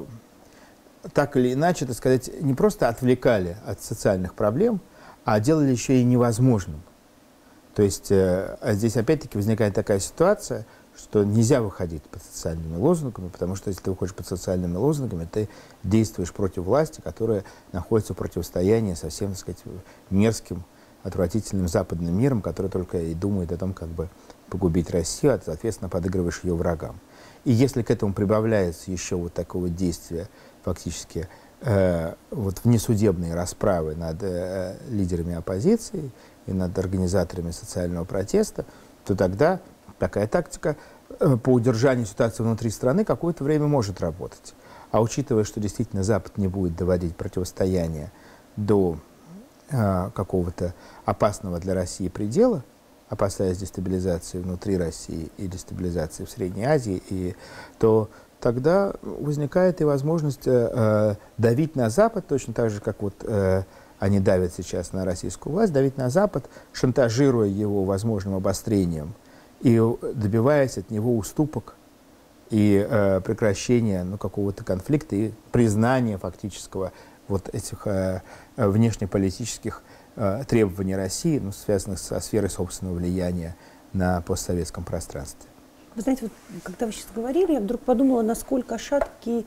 так или иначе, так сказать, не просто отвлекали от социальных проблем, а делали еще и невозможным. То есть здесь опять-таки возникает такая ситуация, что нельзя выходить под социальными лозунгами, потому что если ты выходишь под социальными лозунгами, ты действуешь против власти, которая находится в противостоянии со всем, так сказать, мерзким, отвратительным западным миром, который только и думает о том, как бы погубить Россию, а ты, соответственно, подыгрываешь ее врагам. И если к этому прибавляется еще вот такого действия, фактически, вот внесудебные расправы над лидерами оппозиции и над организаторами социального протеста, то тогда такая тактика по удержанию ситуации внутри страны какое-то время может работать. А учитывая, что действительно Запад не будет доводить противостояние до какого-то опасного для России предела, опасаясь дестабилизации внутри России и дестабилизации в Средней Азии, то тогда возникает и возможность давить на Запад, точно так же, как вот они давят сейчас на российскую власть, давить на Запад, шантажируя его возможным обострением и добиваясь от него уступок и прекращения какого-то конфликта и признания фактического вот этих внешнеполитических требований России, связанных со сферой собственного влияния на постсоветском пространстве. Вы знаете, вот, когда вы сейчас говорили, я вдруг подумала, насколько шаткий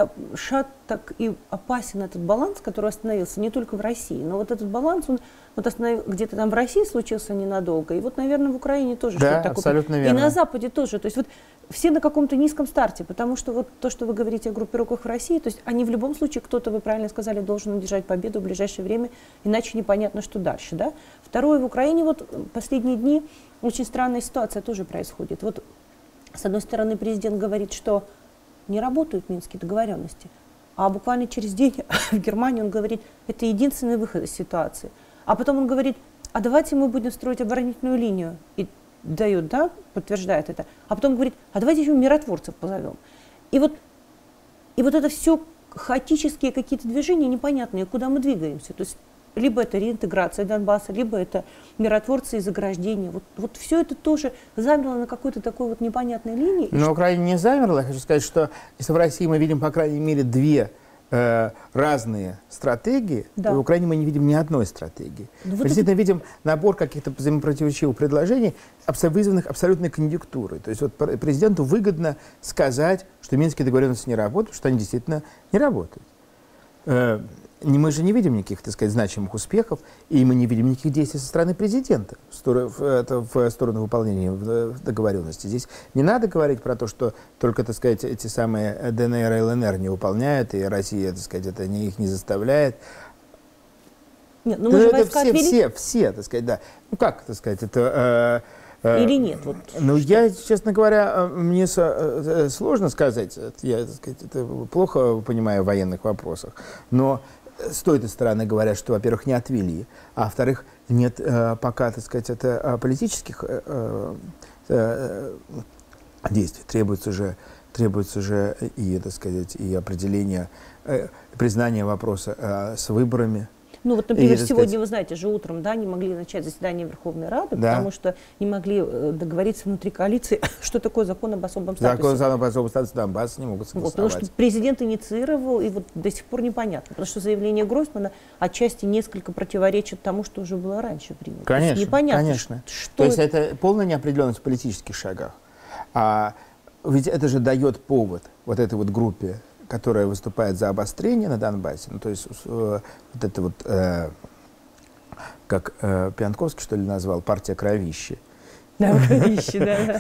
и опасен этот баланс, который остановился не только в России, но вот этот баланс, он вот где-то там в России случился ненадолго, и вот, наверное, в Украине тоже да, что-то такое. Абсолютно верно. И на Западе тоже. То есть вот все на каком-то низком старте, потому что вот то, что вы говорите о группировках в России, то есть они в любом случае, кто-то, вы правильно сказали, должен одержать победу в ближайшее время, иначе непонятно, что дальше. Да? Второе, в Украине вот последние дни очень странная ситуация тоже происходит. Вот с одной стороны, президент говорит, что не работают минские договоренности, а буквально через день в Германии он говорит, это единственный выход из ситуации. А потом он говорит, а давайте мы будем строить оборонительную линию. И дает, да, подтверждает это. А потом говорит, а давайте еще миротворцев позовем. И вот это все хаотические какие-то движения непонятные, куда мы двигаемся. То есть либо это реинтеграция Донбасса, либо это миротворцы и заграждения. Вот все это тоже замерло на какой-то такой вот непонятной линии. Но Украина не замерла. Я хочу сказать, что если в России мы видим, по крайней мере, две разные стратегии, Да. то в Украине мы не видим ни одной стратегии. Ну, Мы действительно видим набор каких-то взаимопротиворечивых предложений, вызванных абсолютной конъюнктурой. То есть вот президенту выгодно сказать, что минские договоренности не работают, что они действительно не работают. Мы же не видим никаких, так сказать, значимых успехов, и мы не видим никаких действий со стороны президента в сторону выполнения договоренности. Здесь не надо говорить про то, что только, так сказать, эти самые ДНР и ЛНР не выполняют, и Россия, так сказать, их не заставляет. Нет, ну мы же войска отвели. Все, так сказать, да. Ну как, так сказать, это... Или нет? Вот ну, я, честно говоря, мне сложно сказать. Я, так сказать, это плохо понимаю в военных вопросах. Но с той стороны говорят, что, во-первых, не отвели, а во-вторых, нет пока, так сказать, это политических действий. Требуется же и, так сказать, и определение, признание вопроса с выборами. Ну вот, например, и, сегодня, сказать, вы знаете, же утром, да, не могли начать заседание Верховной Рады, да. потому что не могли договориться внутри коалиции, что такое закон об особом статусе. Закон об особом статусе Донбасса не могут согласовать. Вот, потому что президент инициировал, и вот до сих пор непонятно, потому что заявление Гройсмана отчасти несколько противоречит тому, что уже было раньше принято. Конечно, непонятно, конечно. Что То есть это полная неопределенность в политических шагах. А ведь это же дает повод вот этой вот группе, которая выступает за обострение на Донбассе, ну, то есть вот это вот, как Пьянковский, что ли, назвал, партия кровищи. Да, кровищи, да.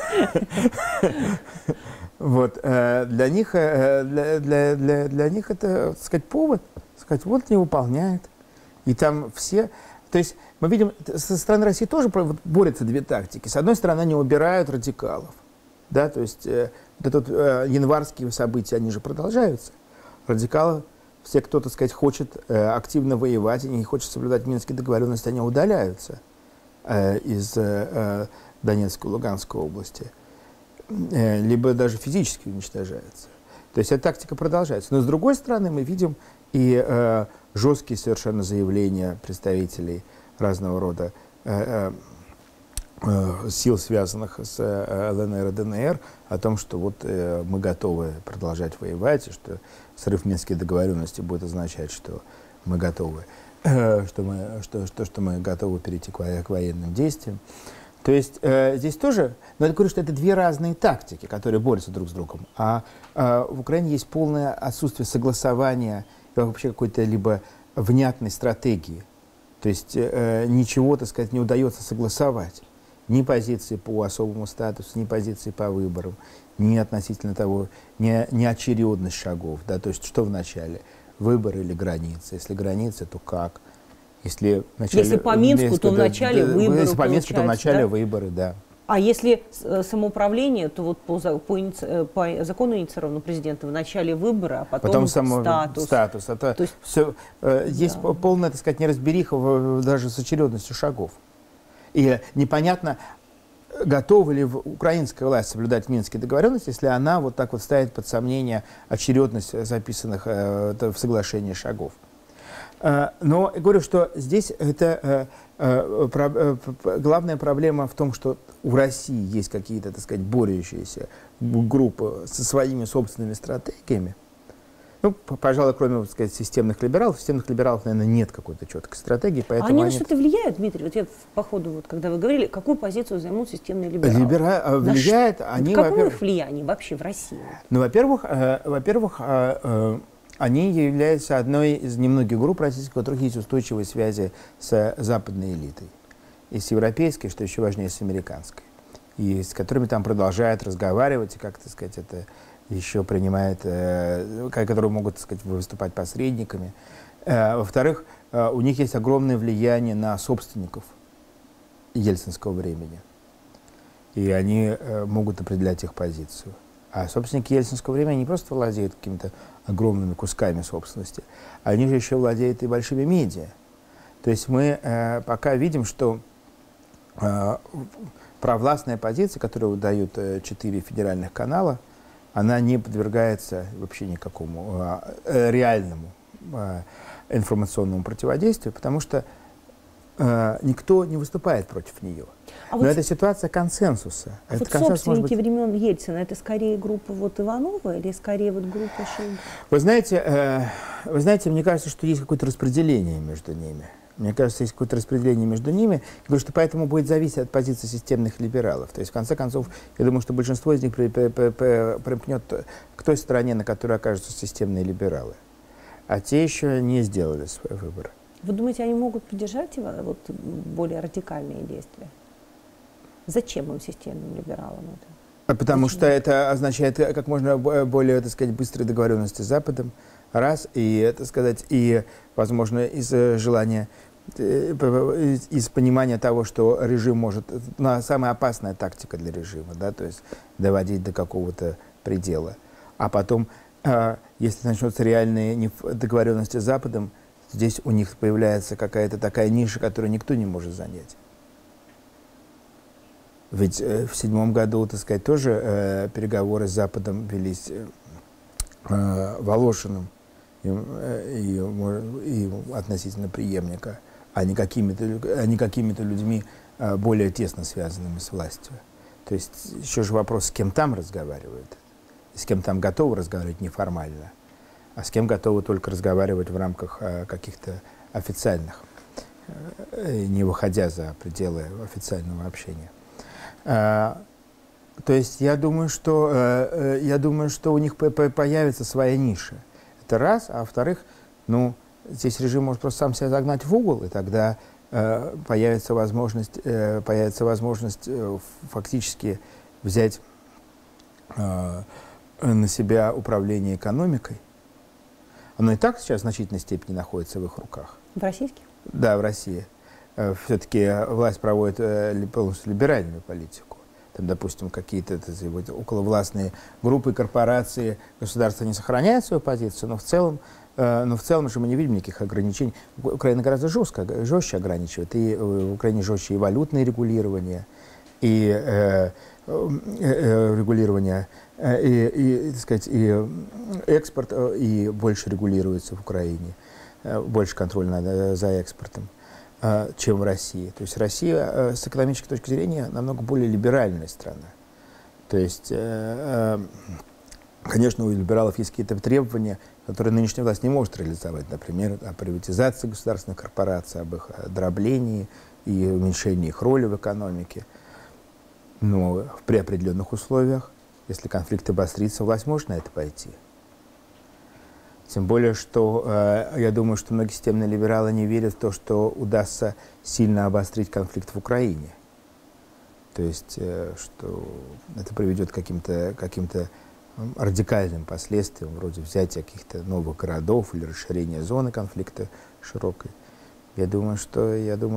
Вот, для них это, так сказать, повод, сказать, вот не выполняет. И там все... То есть мы видим, со стороны России тоже борются две тактики. С одной стороны, они убирают радикалов. Да, то есть вот это январские события, они же продолжаются. Радикалы, все, кто, так сказать, хочет активно воевать и не хочет соблюдать Минские договоренности, они удаляются из Донецкой и Луганской области. Либо даже физически уничтожаются. То есть эта тактика продолжается. Но с другой стороны, мы видим и жесткие совершенно заявления представителей разного рода сил, связанных с ЛНР и ДНР, о том, что вот мы готовы продолжать воевать, и что срыв Минских договоренностей будет означать, что мы готовы, что мы готовы перейти к военным действиям. То есть здесь тоже, но я говорю, что это две разные тактики, которые борются друг с другом. А в Украине есть полное отсутствие согласования и вообще какой-то либо внятной стратегии. То есть ничего, так сказать, не удается согласовать. Ни позиции по особому статусу, ни позиции по выборам, ни относительно того, ни очередность шагов. Да? То есть что в начале? Выборы или границы? Если границы, то как? Если по Минску, то в начале выборы. Если по Минску, то в начале выборы, да. А если самоуправление, то вот по закону инициированного президента в начале выбора, а потом статус. То есть все, есть полная, так сказать, неразбериха даже с очередностью шагов. И непонятно, готова ли украинская власть соблюдать Минские договоренности, если она вот так вот ставит под сомнение очередность записанных в соглашении шагов. Но я говорю, что здесь это главная проблема в том, что у России есть какие-то, так сказать, борющиеся группы со своими собственными стратегиями. Ну, пожалуй, кроме, так сказать, системных либералов, наверное, нет какой-то четкой стратегии. А они на что-то влияют, Дмитрий? Вот я по ходу, вот, когда вы говорили, какую позицию займут системные либералы? Влияет они, какое их влияние вообще в России? Ну, во-первых, они являются одной из немногих групп российских, у которых есть устойчивые связи с западной элитой. И с европейской, что еще важнее, с американской. И с которыми там продолжают разговаривать, и, как, так сказать, это еще принимает, которые могут, так сказать, выступать посредниками. Во-вторых, у них есть огромное влияние на собственников ельцинского времени. И они могут определять их позицию. А собственники ельцинского времени не просто владеют какими-то огромными кусками собственности, они же еще владеют и большими медиа. То есть мы пока видим, что провластная позиция, которую дают 4 федеральных канала, она не подвергается вообще никакому реальному информационному противодействию, потому что никто не выступает против нее. А Но вот это ситуация консенсуса. а Это вот консенсус может собственники быть... времен Ельцина, это скорее группа вот Иванова или скорее вот группа Шойгу? Вы знаете, мне кажется, что есть какое-то распределение между ними. Мне кажется, есть какое-то распределение между ними. Я говорю, что поэтому будет зависеть от позиции системных либералов. То есть, в конце концов, я думаю, что большинство из них примкнет к той стороне, на которой окажутся системные либералы. А те еще не сделали свой выбор. Вы думаете, они могут поддержать вот, более радикальные действия? Зачем им, системным либералам, это? Потому Зачем? что это означает как можно более, так сказать, быстрые договоренности с Западом, раз, и, так сказать, и, возможно, из желания, из понимания того, что режим может, самая опасная тактика для режима, да, то есть доводить до какого-то предела. А потом, если начнутся реальные договоренности с Западом, здесь у них появляется какая-то такая ниша, которую никто не может занять. Ведь в 2007 году, так сказать, тоже переговоры с Западом велись Волошиным и относительно преемника, а не какими-то людьми, более тесно связанными с властью. То есть еще же вопрос, с кем там разговаривают, с кем там готовы разговаривать неформально, а с кем готовы только разговаривать в рамках каких-то официальных, не выходя за пределы официального общения. То есть я думаю, что у них появится своя ниша. Это раз, а во-вторых, ну, здесь режим может просто сам себя загнать в угол, и тогда появится возможность фактически взять на себя управление экономикой. Оно и так сейчас в значительной степени находится в их руках. В российских? Да, в России. Все-таки власть проводит полностью либеральную политику. Там, допустим, какие-то околовластные группы, корпорации, государства не сохраняют свою позицию, но в целом же мы не видим никаких ограничений. Украина гораздо жестче ограничивает. И в Украине жестче и валютное регулирование, и так сказать, и экспорт, и больше регулируется в Украине, больше контроля за экспортом, чем в России. То есть Россия с экономической точки зрения намного более либеральная страна. То есть, конечно, у либералов есть какие-то требования, которые нынешняя власть не может реализовать. Например, о приватизации государственных корпораций, об их дроблении и уменьшении их роли в экономике. Но при определенных условиях, если конфликт обострится, власть может на это пойти. Тем более, что я думаю, что многие системные либералы не верят в то, что удастся сильно обострить конфликт в Украине. То есть, что это приведет к каким-то радикальным последствиям, вроде взятия каких-то новых городов или расширения зоны конфликта широкой. Я думаю, что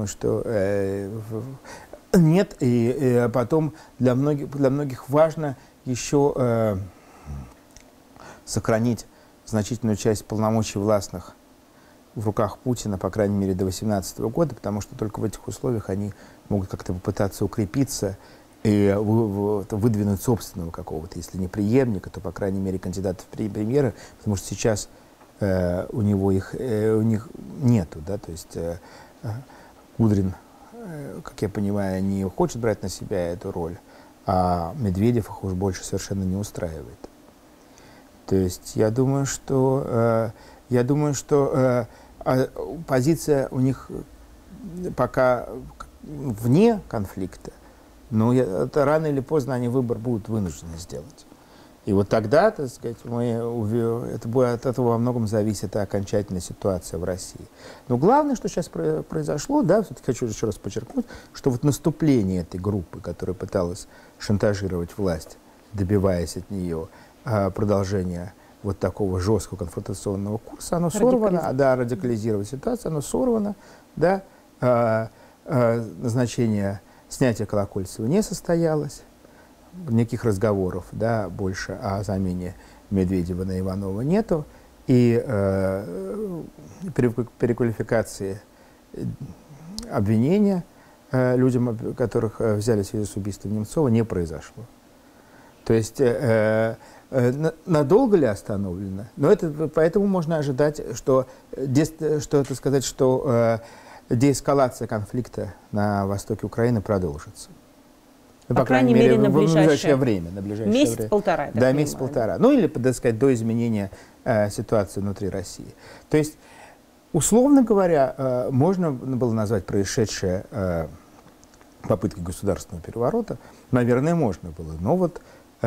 нет. И потом для многих важно еще сохранить значительную часть полномочий властных в руках Путина, по крайней мере, до 2018 года, потому что только в этих условиях они могут как-то попытаться укрепиться и выдвинуть собственного какого-то, если не преемника, то, по крайней мере, кандидата в премьеры, потому что сейчас у них нету, да, то есть Кудрин, как я понимаю, не хочет брать на себя эту роль, а Медведев их уж больше совершенно не устраивает. То есть я думаю, что позиция у них пока вне конфликта, но это рано или поздно они выбор будут вынуждены сделать. И вот тогда, так сказать, от этого во многом зависит окончательная ситуация в России. Но главное, что сейчас произошло, да, все-таки хочу еще раз подчеркнуть, что вот наступление этой группы, которая пыталась шантажировать власть, добиваясь от нее продолжения вот такого жесткого конфронтационного курса, оно сорвано, да, радикализировать ситуацию, оно сорвано, да, назначение снятия Колокольцева не состоялось, никаких разговоров, да, больше о замене Медведева на Иванова нету, и переквалификации обвинения людям, которых взяли в связи с убийством Немцова, не произошло. То есть надолго ли остановлено? Но поэтому можно ожидать, что деэскалация конфликта на востоке Украины продолжится. По крайней мере, на ближайшее время. Месяц-полтора. Да, месяц-полтора. Ну, или, так сказать, до изменения ситуации внутри России. То есть, условно говоря, можно было назвать происшедшее попыткой государственного переворота. Наверное, можно было. Но вот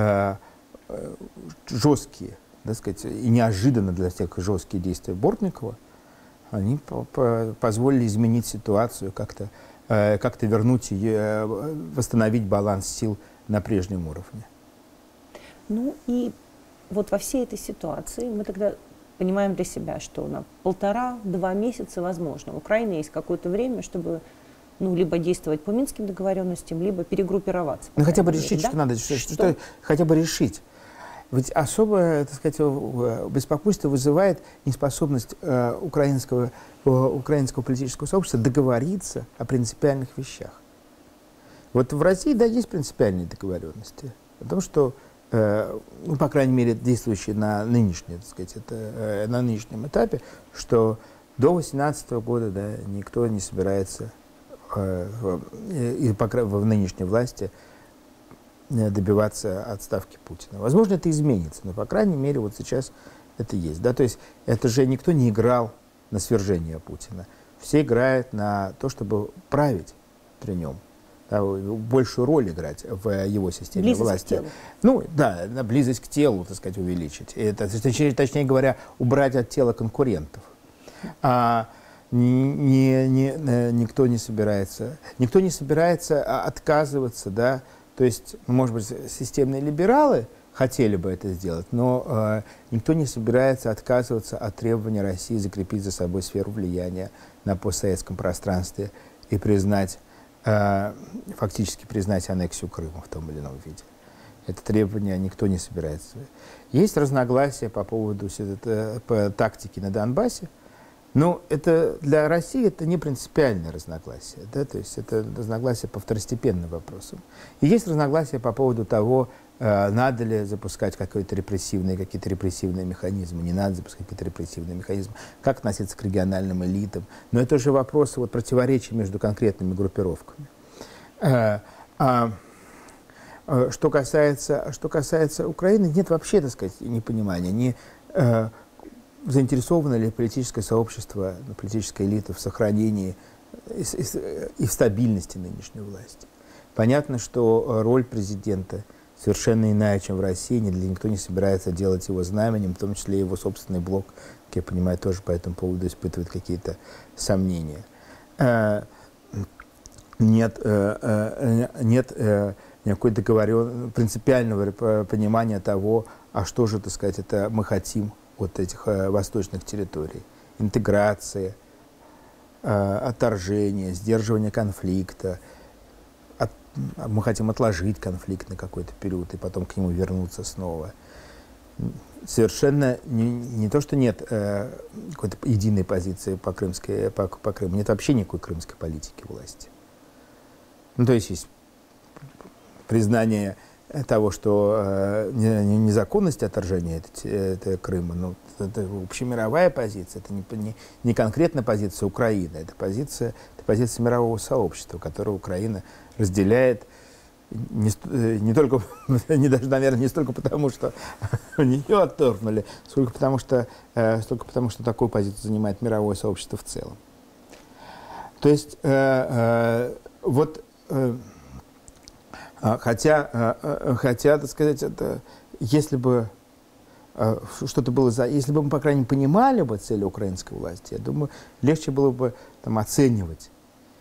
жесткие, так сказать, и неожиданно для всех жесткие действия Бортникова, они позволили изменить ситуацию, как-то вернуть ее, восстановить баланс сил на прежнем уровне. Ну и вот во всей этой ситуации мы тогда понимаем для себя, что на 1,5-2 месяца возможно. У Украины есть какое-то время, чтобы либо действовать по минским договоренностям, либо перегруппироваться. Ну хотя бы решить, да? Что надо, что хотя бы решить. Ведь особое, так сказать, беспокойство вызывает неспособность украинского политического сообщества договориться о принципиальных вещах. Вот в России, да, есть принципиальные договоренности о том, что, по крайней мере, действующие на нынешнем этапе, что до 2018 года, да, никто не собирается в нынешней власти добиваться отставки Путина. Возможно, это изменится, но, по крайней мере, вот сейчас это есть. Да? То есть это же никто не играл на свержение Путина. Все играют на то, чтобы править при нем, да, большую роль играть в его системе близость власти. К телу. Ну, да, близость к телу, так сказать, увеличить. Это, точнее говоря, убрать от тела конкурентов. Никто не собирается отказываться, да. То есть, может быть, системные либералы хотели бы это сделать, но никто не собирается отказываться от требования России закрепить за собой сферу влияния на постсоветском пространстве и фактически признать аннексию Крыма в том или ином виде. Это требование никто не собирается. Есть разногласия по поводу по тактике на Донбассе. Но это для России это не принципиальное разногласие, да? То есть это разногласие по второстепенным вопросам. И есть разногласия по поводу того, надо ли запускать какие-то репрессивные механизмы, не надо запускать какие-то репрессивные механизмы, как относиться к региональным элитам. Но это уже вопросы противоречий между конкретными группировками. Что касается Украины, нет вообще, так сказать, непонимания, заинтересовано ли политическое сообщество, политическая элита в сохранении и в стабильности нынешней власти. Понятно, что роль президента совершенно иная, чем в России. Никто не собирается делать его знаменем, в том числе его собственный блок, как я понимаю, тоже по этому поводу испытывает какие-то сомнения. Нет никакой принципиального понимания того, а что же, так сказать, это мы хотим от этих восточных территорий. Интеграция, отторжение, сдерживание конфликта. Мы хотим отложить конфликт на какой-то период и потом к нему вернуться снова. Совершенно не то, что нет какой-то единой позиции по Крыму. Нет вообще никакой крымской политики власти. Ну, то есть признание того, что незаконность отторжения Крыма, ну, это общемировая позиция, это не конкретно позиция Украины, это позиция мирового сообщества, которую Украина разделяет наверное, не столько потому, что ее отторгнули, сколько потому, что такую позицию занимает мировое сообщество в целом. То есть хотя, так сказать, это, если бы если бы мы, по крайней мере, понимали бы цели украинской власти, я думаю, легче было бы оценивать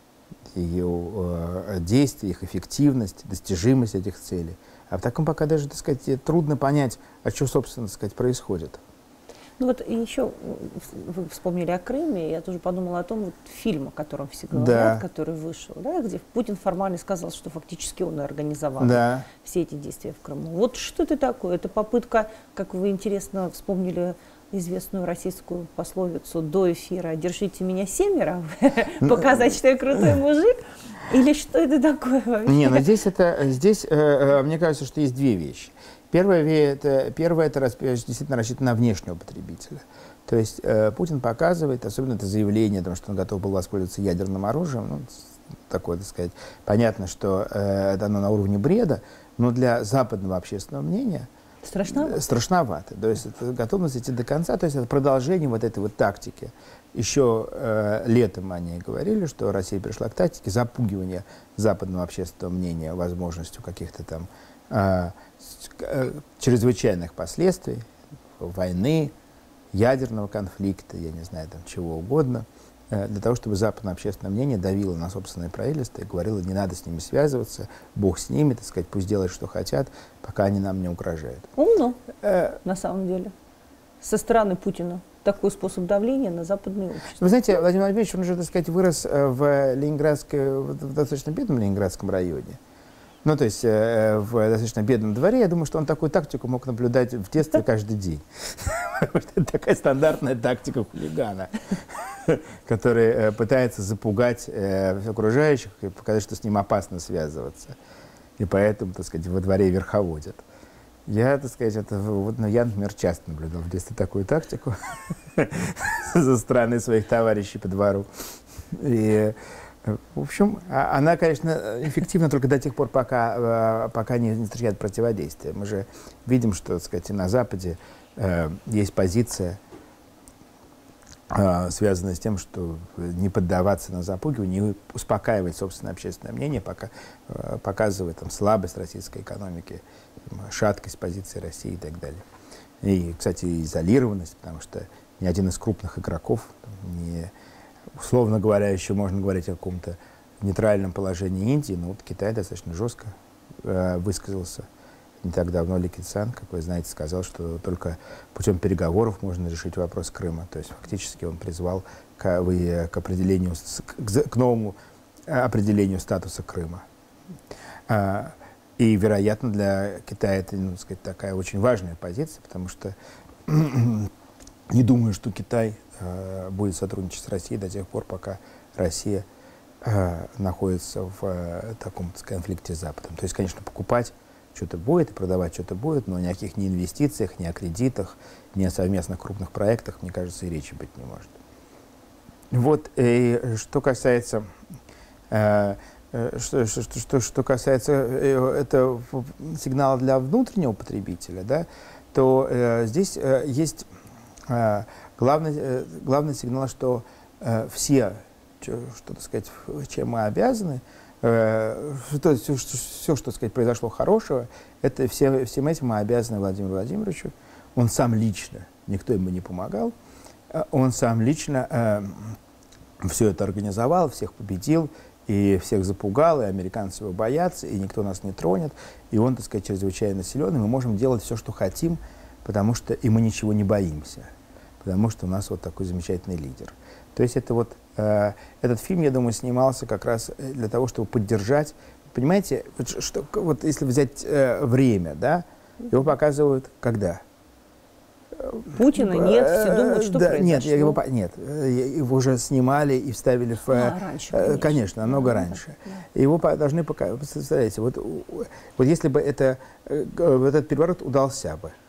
ее действия, их эффективность, достижимость этих целей. А в таком пока даже, так сказать, трудно понять, а что, собственно, так сказать, происходит. Ну вот еще вы вспомнили о Крыме, я тоже подумала о том фильме, о котором все говорят, который вышел, да, где Путин формально сказал, что фактически он организовал все эти действия в Крыму. Вот что это такое? Это попытка, как вы интересно вспомнили известную российскую пословицу до эфира «Держите меня семеро», показать, что я крутой мужик? Или что это такое вообще? Не, но здесь мне кажется, что есть две вещи. Первое это действительно рассчитано на внешнего потребителя. То есть Путин показывает, особенно это заявление о том, что он готов был воспользоваться ядерным оружием, ну, такое, так сказать, понятно, что это оно на уровне бреда, но для западного общественного мнения страшновато. То есть это готовность идти до конца, то есть это продолжение вот этой вот тактики. Еще летом они говорили, что Россия перешла к тактике запугивания западного общественного мнения возможностью каких-то там чрезвычайных последствий, войны, ядерного конфликта, я не знаю, там чего угодно, для того, чтобы западное общественное мнение давило на собственное правительство и говорило, не надо с ними связываться, Бог с ними, так сказать, пусть делают, что хотят, пока они нам не угрожают. Умно, на самом деле, со стороны Путина. Такой способ давления на западное общество. Вы знаете, Владимир Владимирович, он же, так сказать, вырос в достаточно бедном Ленинградском районе. Ну, то есть в достаточно бедном дворе. Я думаю, что он такую тактику мог наблюдать в детстве каждый день. Это такая стандартная тактика хулигана, который пытается запугать окружающих и показать, что с ним опасно связываться. И поэтому, так сказать, во дворе верховодят. Я, так сказать, я, например, часто наблюдал в детстве такую тактику со стороны своих товарищей по двору. И, в общем, она, конечно, эффективна только до тех пор, пока не встречает противодействие. Мы же видим, что, так сказать, и на Западе есть позиция, связанная с тем, что не поддаваться на запугивание, не успокаивать собственное общественное мнение, пока показывает там слабость российской экономики, шаткость позиции России и так далее. И, кстати, изолированность, потому что ни один из крупных игроков, условно говоря, еще можно говорить о каком-то нейтральном положении Индии, но вот Китай достаточно жестко высказался. Не так давно Ли Кэцян, как вы знаете, сказал, что только путем переговоров можно решить вопрос Крыма. То есть фактически он призвал к новому определению статуса Крыма. И, вероятно, для Китая это, так сказать, такая очень важная позиция, потому что не думаю, что Китай будет сотрудничать с Россией до тех пор, пока Россия находится в таком, так сказать, конфликте с Западом. То есть, конечно, покупать что-то будет и продавать что-то будет, но ни о каких ни инвестициях, ни о кредитах, ни о совместных крупных проектах, мне кажется, и речи быть не может. Вот, и что касается это сигнала для внутреннего потребителя, да, то здесь есть главный сигнал, что все, так сказать, чем мы обязаны, все, что, так сказать, произошло хорошего, это всем этим мы обязаны Владимиру Владимировичу. Он сам лично, никто ему не помогал, он сам лично все это организовал, всех победил, и всех запугал, и американцы его боятся, и никто нас не тронет, и он, так сказать, чрезвычайно силен, и мы можем делать все, что хотим, потому что и мы ничего не боимся, потому что у нас вот такой замечательный лидер. То есть это вот, этот фильм, я думаю, снимался как раз для того, чтобы поддержать, понимаете, вот если взять время, да, его показывают когда? Путина нет, все думают, что произошло. Нет, его уже снимали и вставили в... раньше, конечно, намного раньше. Да. Его должны показать, представляете, вот если бы этот переворот удался бы,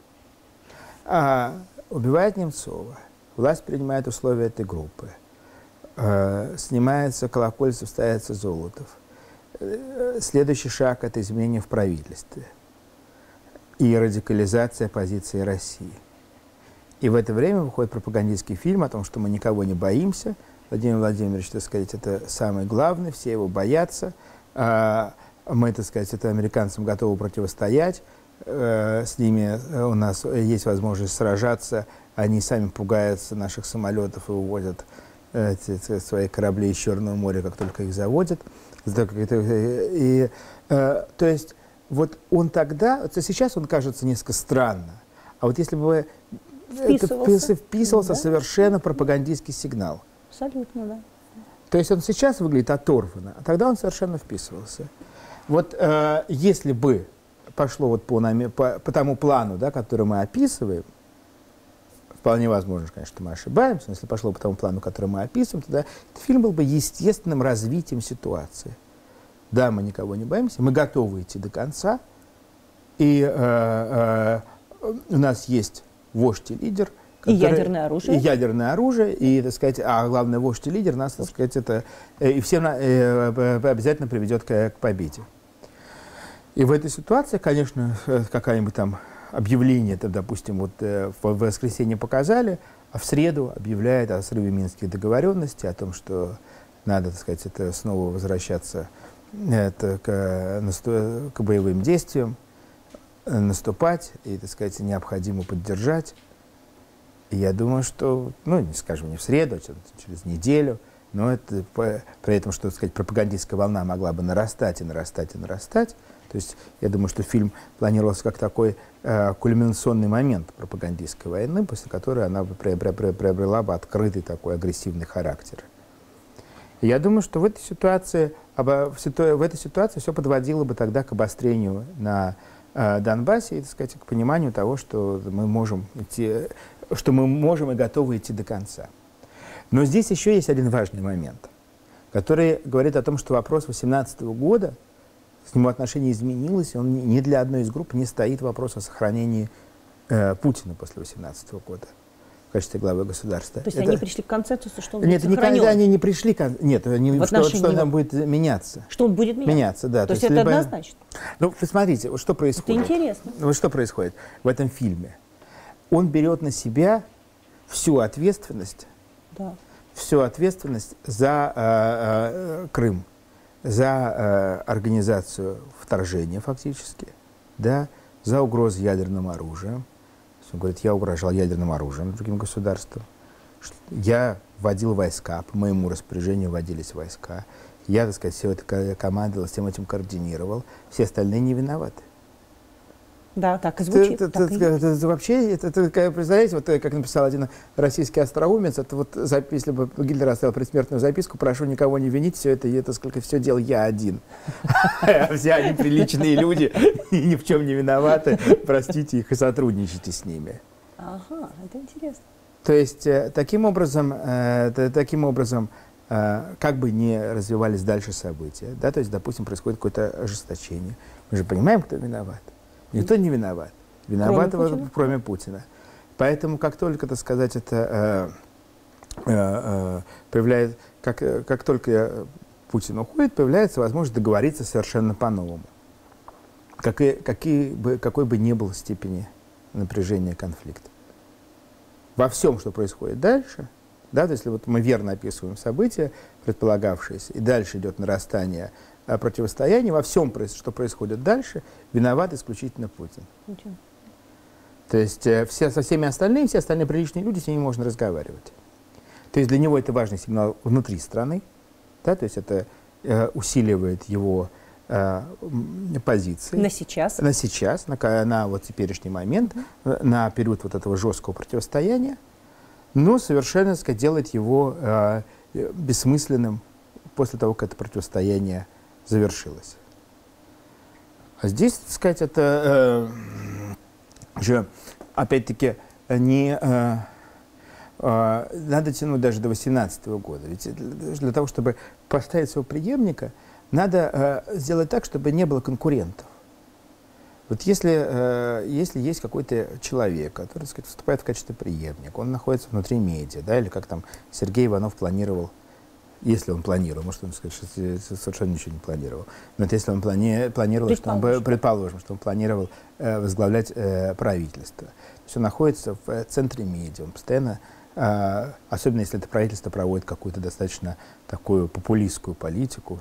убивает Немцова, власть принимает условия этой группы, снимается Колокольцев, ставится Золотов. Следующий шаг – это изменение в правительстве и радикализация позиции России. И в это время выходит пропагандистский фильм о том, что мы никого не боимся. Владимир Владимирович, так сказать, это самый главный, все его боятся. Мы, так сказать, это американцам готовы противостоять. С ними у нас есть возможность сражаться. Они сами пугаются наших самолетов и уводят свои корабли из Черного моря, как только их заводят. То есть вот он тогда, сейчас он кажется несколько странно, а вот если бы вписывался, да? Совершенно пропагандистский сигнал. Абсолютно, да. То есть он сейчас выглядит оторванно, а тогда он совершенно вписывался. Вот если бы пошло вот по тому плану, да, который мы описываем, вполне возможно, конечно, что мы ошибаемся, но если пошло по тому плану, который мы описываем, тогда этот фильм был бы естественным развитием ситуации. Да, мы никого не боимся, мы готовы идти до конца, и у нас есть вождь и лидер, И ядерное оружие. И ядерное оружие, и, так сказать, а главное, вождь и лидер нас, так сказать, это и всем обязательно приведет к победе. И в этой ситуации, конечно, какое-нибудь там объявление, это, допустим, вот в воскресенье показали, а в среду объявляет о срыве минских договоренностей, о том, что надо, так сказать, это снова возвращаться к боевым действиям, наступать, и, так сказать, необходимо поддержать. И я думаю, что, ну, скажем, не в среду, а через неделю, но это при этом, что, так сказать, пропагандистская волна могла бы нарастать и нарастать и нарастать. То есть я думаю, что фильм планировался как такой кульминационный момент пропагандистской войны, после которой она бы приобрела бы открытый такой агрессивный характер. И я думаю, что в этой ситуации все подводило бы тогда к обострению на Донбассе и, так сказать, к пониманию того, что мы можем идти, что мы можем и готовы идти до конца. Но здесь еще есть один важный момент, который говорит о том, что вопрос 2018 года, к нему отношение изменилось, и он ни для одной из групп не стоит вопрос о сохранении Путина после 2018 года в качестве главы государства. То есть они пришли к консенсусу, что он будет Нет, сохранен? никогда они не пришли к... Нет, что он будет меняться. Что он будет меняться? Да. То есть это однозначно? Ну, посмотрите, вот что происходит. Это интересно. Вот что происходит в этом фильме. Он берет на себя всю ответственность, за Крым, за организацию вторжения фактически, да, за угрозу ядерным оружием. Он говорит, я угрожал ядерным оружием другим государствам. Я вводил войска, по моему распоряжению вводились войска. Я, так сказать, все это командовал, всем этим координировал. Все остальные не виноваты. Да, так и звучит. Вообще, представляете, вот как написал один российский остроумец, это вот если бы Гитлер оставил предсмертную записку, прошу никого не винить, все это сколько все делал я один. Все они приличные люди и ни в чем не виноваты, простите их и сотрудничайте с ними. Ага, это интересно. То есть таким образом, как бы ни развивались дальше события, да, то есть, допустим, происходит какое-то ожесточение, мы же понимаем, кто виноват. Никто не виноват. Виноват кроме Путина. Поэтому, как только, так сказать, это появляется, как только Путин уходит, появляется возможность договориться совершенно по-новому. Какой бы ни было степени напряжения конфликта. Во всем, что происходит дальше, да, то если вот мы верно описываем события, предполагавшиеся, и дальше идет нарастание противостояния, во всем, что происходит дальше, виноват исключительно Путин. То есть со всеми остальными, все остальные приличные люди, с ними можно разговаривать. То есть для него это важный сигнал внутри страны, да, то есть это усиливает его позиции. На сейчас? На сейчас, на вот теперешний момент, на период вот этого жесткого противостояния, но совершенно, так сказать, делает его бессмысленным после того, как это противостояние завершилось. А здесь, так сказать, это же, опять-таки, не надо тянуть даже до 2018 года. Ведь для того, чтобы поставить своего преемника, надо сделать так, чтобы не было конкурентов. Вот если есть какой-то человек, который, так сказать, выступает в качестве преемника, он находится внутри медиа, да, или как там Сергей Иванов планировал, если он планировал, может, он сказать, что совершенно ничего не планировал. Но вот если он планировал, предположим, что он планировал возглавлять правительство. То есть он находится в центре медиа, он постоянно, особенно если это правительство проводит какую-то достаточно такую популистскую политику,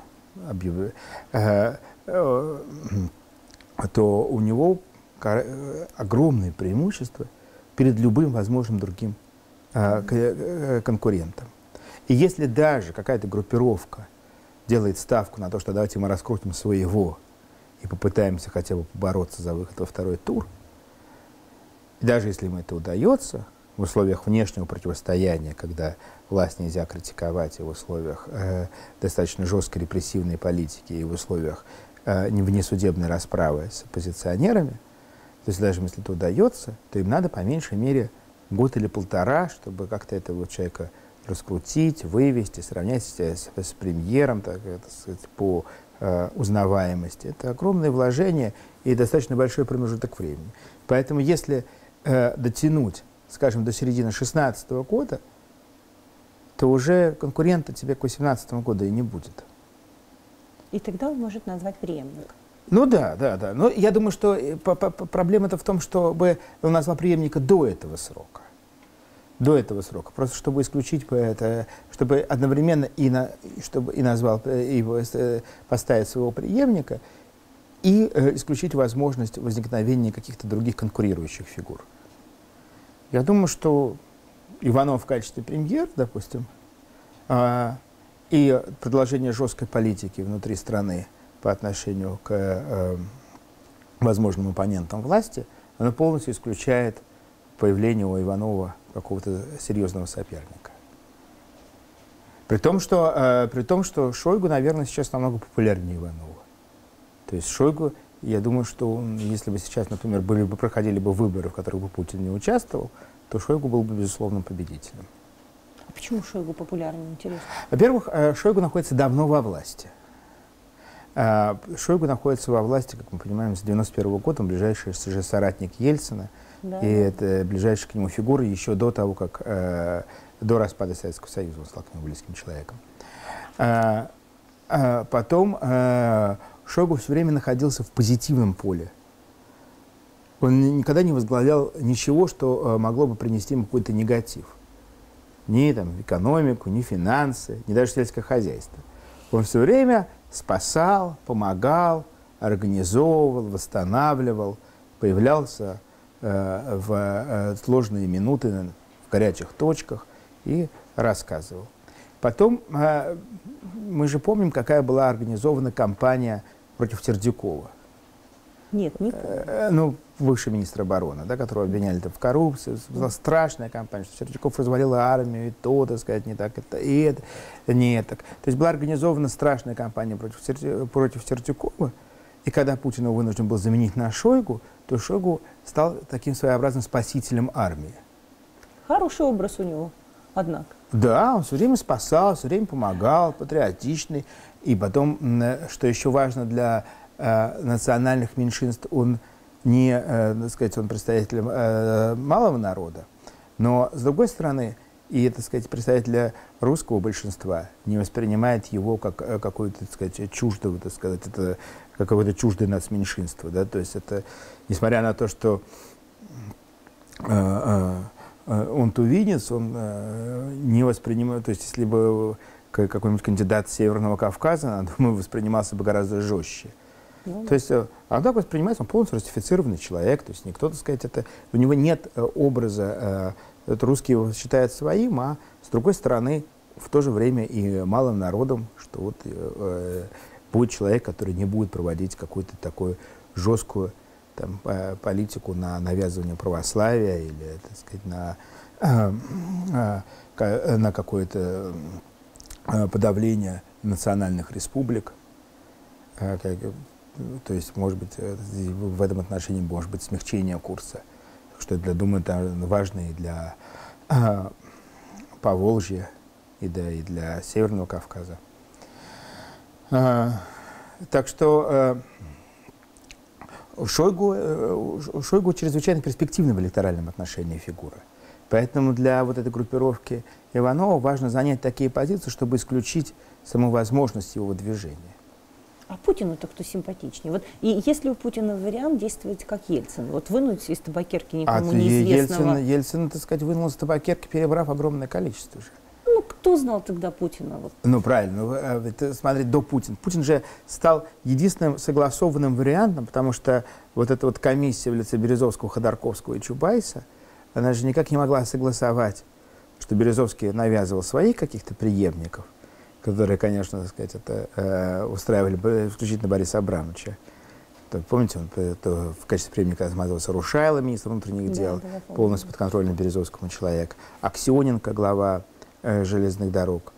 то у него огромные преимущества перед любым возможным другим конкурентом. И если даже какая-то группировка делает ставку на то, что давайте мы раскрутим своего и попытаемся хотя бы побороться за выход во второй тур, и даже если им это удается, в условиях внешнего противостояния, когда власть нельзя критиковать, и в условиях достаточно жесткой репрессивной политики, и в условиях внесудебной расправы с оппозиционерами, то есть даже если это удается, то им надо по меньшей мере год или полтора, чтобы как-то этого человека раскрутить, вывести, сравнять с премьером, так сказать, по узнаваемости. Это огромное вложение и достаточно большой промежуток времени. Поэтому если дотянуть скажем, до середины 2016 года, то уже конкурента тебе к 2018 году и не будет. И тогда он может назвать преемник. Ну да. Но я думаю, что проблема-то в том, чтобы он назвал преемника до этого срока. Просто чтобы исключить это, чтобы одновременно чтобы и назвал его, поставить своего преемника, и исключить возможность возникновения каких-то других конкурирующих фигур. Я думаю, что Иванов в качестве премьера, допустим, и продолжение жесткой политики внутри страны по отношению к возможным оппонентам власти, оно полностью исключает появление у Иванова какого-то серьезного соперника. При том, что Шойгу, наверное, сейчас намного популярнее Иванова. То есть Шойгу, я думаю, что если бы сейчас, например, проходили бы выборы, в которых бы Путин не участвовал, то Шойгу был бы, безусловно, победителем. А почему Шойгу популярнее, интересно? Во-первых, Шойгу находится давно во власти. Шойгу находится во власти, как мы понимаем, с 1991 года, он ближайший же соратник Ельцина, да. И это ближайшая к нему фигура еще до того, как до распада Советского Союза он стал к нему близким человеком. Потом Шойгу все время находился в позитивном поле. Он никогда не возглавлял ничего, что могло бы принести ему какой-то негатив. Ни там, экономику, ни финансы, ни даже сельское хозяйство. Он все время спасал, помогал, организовывал, восстанавливал, появлялся в сложные минуты в горячих точках и рассказывал. Потом мы же помним, какая была организована кампания против Сердюкова. Нет, не помню. Бывший министр обороны, да, которого обвиняли в коррупции. Была страшная кампания, что Сердюков развалил армию, и то, так сказать, не так, и это, не так. То есть была организована страшная кампания против Сердюкова, и когда Путин его вынужден был заменить на Шойгу, то Шойгу стал таким своеобразным спасителем армии. Хороший образ у него, однако. Да, он все время спасал, все время помогал, патриотичный. И потом, что еще важно для национальных меньшинств, он не, так сказать, он представитель малого народа, но, с другой стороны, и, так сказать, представители русского большинства не воспринимает его как какое-то, так сказать, чуждого, так сказать, это какое-то чуждое нас меньшинство, да, то есть это, несмотря на то, что он тувинец, он не воспринимает, то есть если бы какой-нибудь кандидат с Северного Кавказа, думаю, воспринимался бы гораздо жестче. То есть он так воспринимается, он полностью русифицированный человек, то есть никто, так сказать, у него нет образа, русский его считает своим, а с другой стороны, в то же время и малым народом, что вот будет человек, который не будет проводить какую-то такую жесткую там, политику на навязывание православия или, так сказать, на какое-то подавление национальных республик. То есть, может быть, в этом отношении может быть смягчение курса. Что я думаю, это важно и для Поволжья, и для Северного Кавказа. Так что Шойгу чрезвычайно перспективна в электоральном отношении фигура. Поэтому для вот этой группировки Иванова важно занять такие позиции, чтобы исключить саму возможность его выдвижения. А Путину-то кто симпатичнее? Вот, и если у Путина вариант действовать как Ельцин, вот вынуть из табакерки никому неизвестного... Ельцин, так сказать, вынул из табакерки, перебрав огромное количество же. Ну, кто знал тогда Путина? Вот. Ну, правильно. Смотри, до Путина. Путин же стал единственным согласованным вариантом, потому что вот эта вот комиссия в лице Березовского, Ходорковского и Чубайса, она же никак не могла согласовать, что Березовский навязывал своих каких-то преемников, которые, конечно, так сказать, это устраивали исключительно Бориса Абрамовича. Помните, он в качестве преемника размазывался Рушайло, министр внутренних дел, полностью подконтрольный Березовскому человек, Аксененко, глава железных дорог.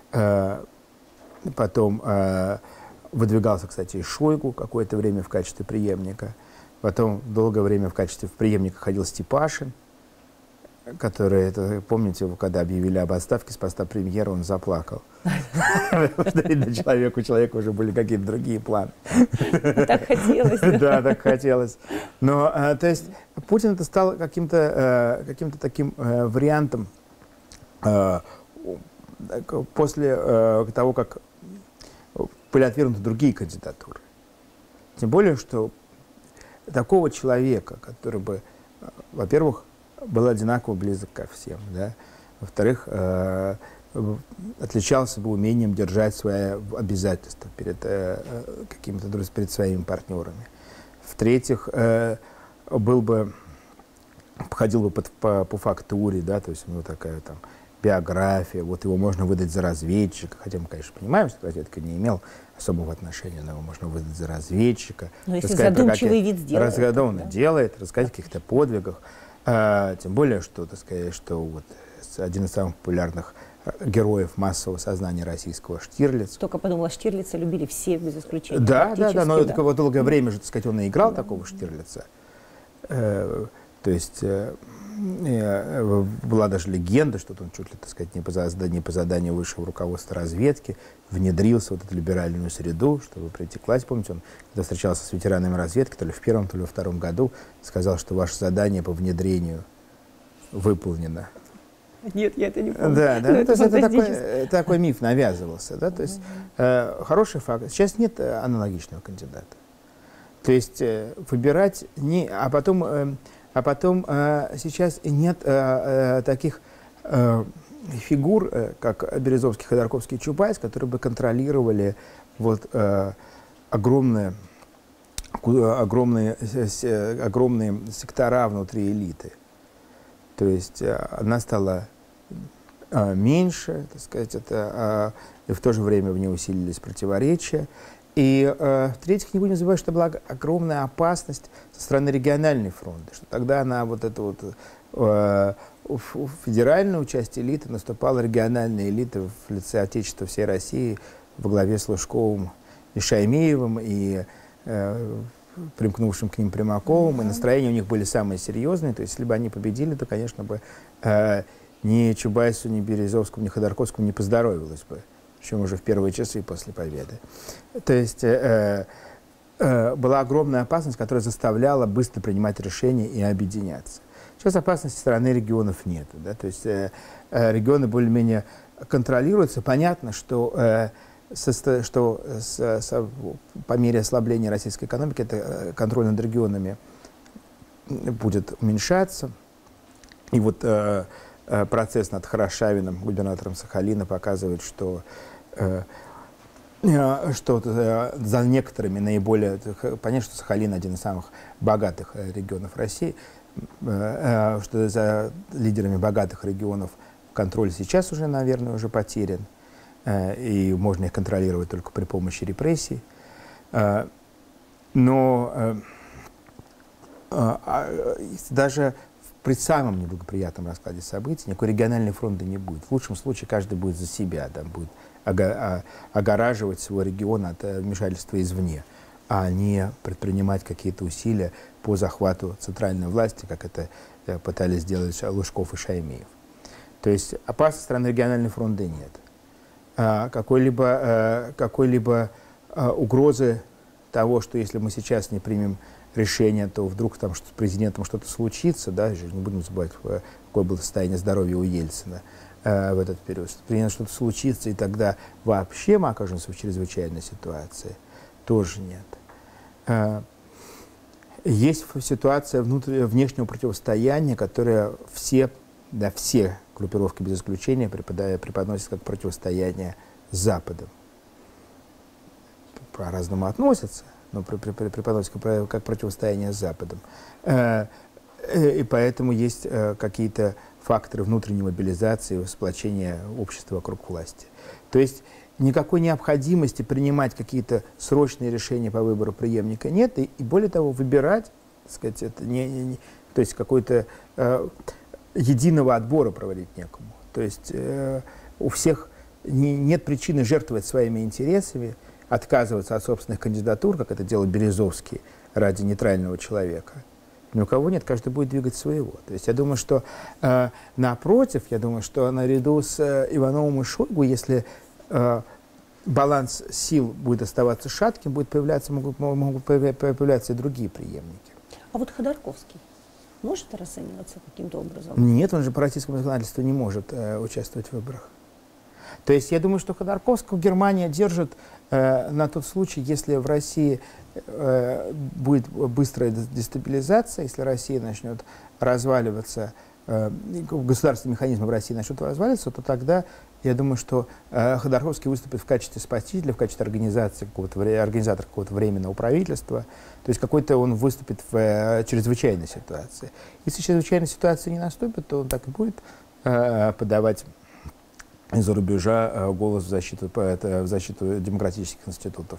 Потом выдвигался, кстати, и Шойгу какое-то время в качестве преемника. Потом долгое время в качестве преемника ходил Степашин. который, это, помните, когда объявили об отставке с поста премьера, он заплакал. Потому что, видно, у человека уже были какие-то другие планы. Так хотелось. Да, так хотелось. Но, то есть, Путин это стал каким-то таким вариантом после того, как были отвергнуты другие кандидатуры. Тем более, что такого человека, который бы, во-первых, был одинаково близок ко всем, да? Во-вторых, отличался бы умением держать свои обязательства перед перед своими партнерами. В-третьих, ходил бы по фактуре, да, то есть у него такая там биография, вот его можно выдать за разведчика, хотя мы, конечно, понимаем, что разведка не имел особого отношения, но его можно выдать за разведчика. Но если задумчивый вид сделает. Он делает, рассказать о каких-то подвигах. Тем более, что, так сказать, что вот один из самых популярных героев массового сознания российского Штирлиц. Только подумала, Штирлица любили все без исключения. Да, но вот долгое время же, так сказать, он и играл такого Штирлица. То есть была даже легенда, что он чуть ли, так сказать, не по заданию высшего руководства разведки внедрился в вот эту либеральную среду, чтобы прийти к власти. Помните, он, когда встречался с ветеранами разведки, то ли в первом, то ли во втором году, сказал, что ваше задание по внедрению выполнено. Нет, я это не помню. Да, то есть это такой миф навязывался. Да? То есть хороший факт. Сейчас нет аналогичного кандидата. То есть выбирать не... А потом сейчас нет таких фигур, как Березовский, Ходорковский, Чубайс, которые бы контролировали вот, огромные сектора внутри элиты. То есть она стала меньше, так сказать, и в то же время в ней усилились противоречия. И, в-третьих, не будем забывать, что была огромная опасность со стороны региональной фронта, что тогда на вот эту вот федеральную часть элиты наступала региональная элита в лице Отечества всей России во главе с Лужковым и Шаймиевым, и примкнувшим к ним Примаковым, и настроения у них были самые серьезные, то есть если бы они победили, то, конечно, бы ни Чубайсу, ни Березовскому, ни Ходорковскому не поздоровилось бы. Причем уже в первые часы после победы. То есть была огромная опасность, которая заставляла быстро принимать решения и объединяться. Сейчас опасности со стороны регионов нет. Да? То есть регионы более-менее контролируются. Понятно, что, по мере ослабления российской экономики это контроль над регионами будет уменьшаться. И вот процесс над Хорошавиным, губернатором Сахалина, показывает, что за некоторыми наиболее... Понятно, что Сахалин один из самых богатых регионов России, что за лидерами богатых регионов контроль сейчас уже, наверное, уже потерян, и можно их контролировать только при помощи репрессий. Но даже при самом неблагоприятном раскладе событий никакой региональной фронты не будет. В лучшем случае каждый будет за себя, да, будет огораживать свой регион от вмешательства извне, а не предпринимать какие-то усилия по захвату центральной власти, как это пытались сделать Лужков и Шаймиев. То есть опасности со стороны региональной фронты нет. Какой-либо угрозы того, что если мы сейчас не примем решение, то вдруг там с президентом что-то случится, да, не будем забывать, какое было состояние здоровья у Ельцина в этот период. С президентом что-то случится, и тогда вообще мы окажемся в чрезвычайной ситуации, тоже нет. Есть ситуация внешнего противостояния, которая все группировки без исключения преподносят как противостояние с Западом. По-разному относятся, но преподносят как противостояние с Западом. И поэтому есть какие-то факторы внутренней мобилизации, сплочения общества вокруг власти. То есть никакой необходимости принимать какие-то срочные решения по выбору преемника нет, и более того, выбирать, так сказать, это то есть какой-то единого отбора проводить некому. То есть у всех нет причины жертвовать своими интересами, отказываться от собственных кандидатур, как это делал Березовский ради нейтрального человека. ни у кого нет, каждый будет двигать своего. То есть я думаю, что напротив, я думаю, что наряду с Ивановым и Шойгу, если баланс сил будет оставаться шатким, могут появляться и другие преемники. А вот Ходорковский может расцениваться каким-то образом? Нет, он же по российскому законодательству не может участвовать в выборах. То есть я думаю, что Ходорковского Германия держит на тот случай, если в России будет быстрая дестабилизация, если Россия начнет разваливаться, государственные механизмы в России начнут разваливаться, то тогда я думаю, что Ходорковский выступит в качестве спасителя, в качестве организатора какого-то временного правительства. То есть какой-то он выступит в чрезвычайной ситуации. Если чрезвычайная ситуация не наступит, то он так и будет подавать из-за рубежа голос в защиту демократических институтов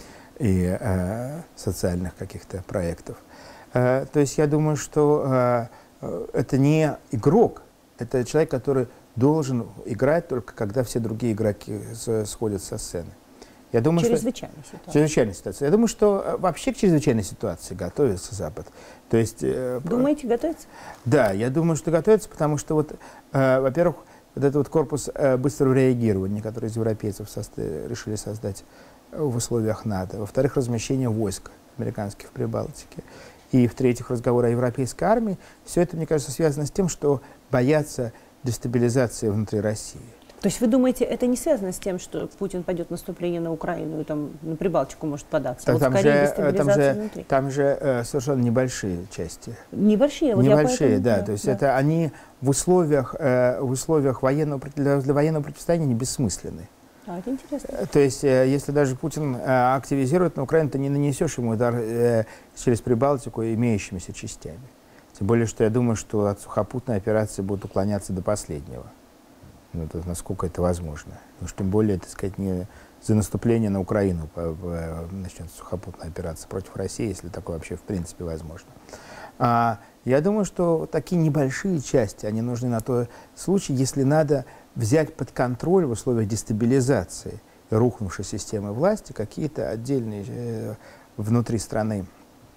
и социальных каких-то проектов. То есть я думаю, что это не игрок, это человек, который должен играть только когда все другие игроки сходят со сцены. Я думаю, чрезвычайная ситуация. Чрезвычайная ситуация. Я думаю, что вообще к чрезвычайной ситуации готовится Запад. То есть, думаете, готовится? Да, я думаю, что готовится, потому что, вот, во-первых, вот этот вот корпус быстрого реагирования, который из европейцев решили создать в условиях НАТО. Во-вторых, размещение войск американских в Прибалтике. И, в-третьих, разговор о европейской армии. Все это, мне кажется, связано с тем, что боятся дестабилизации внутри России. То есть вы думаете, это не связано с тем, что Путин пойдет в наступление на Украину и там на Прибалтику может податься? Так, вот скорее дестабилизация внутри. Там же совершенно небольшие части. Небольшие? Вот небольшие, я да. То есть это они в условиях военного, для военного противостояния не бессмысленны. Это интересно. То есть, если даже Путин активизирует на Украину, то не нанесешь ему удар через Прибалтику имеющимися частями. Тем более, что я думаю, что от сухопутной операции будут уклоняться до последнего. Ну, то, насколько это возможно. Потому что, тем более, так сказать, не за наступление на Украину начнется сухопутная операция против России, если такое вообще в принципе возможно. Я думаю, что такие небольшие части, они нужны на тот случай, если надо взять под контроль в условиях дестабилизации и рухнувшей системы власти какие-то отдельные внутри страны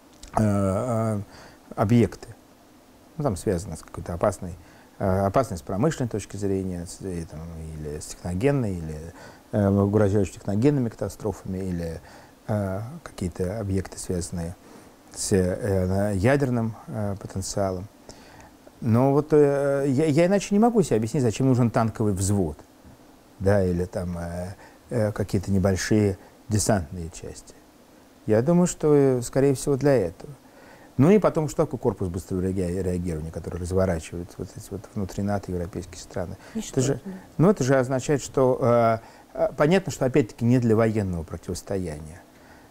объекты. Ну, там связано с какой-то опасной с промышленной точки зрения, или с техногенной, или угрожающими техногенными катастрофами, или какие-то объекты, связанные с ядерным потенциалом. Но вот я иначе не могу себе объяснить, зачем нужен танковый взвод, да, или там какие-то небольшие десантные части. Я думаю, что, скорее всего, для этого. Ну и потом, что такое корпус быстрого реагирования, который разворачивает вот эти вот внутри НАТО европейские страны. Это же означает, что понятно, что опять-таки не для военного противостояния,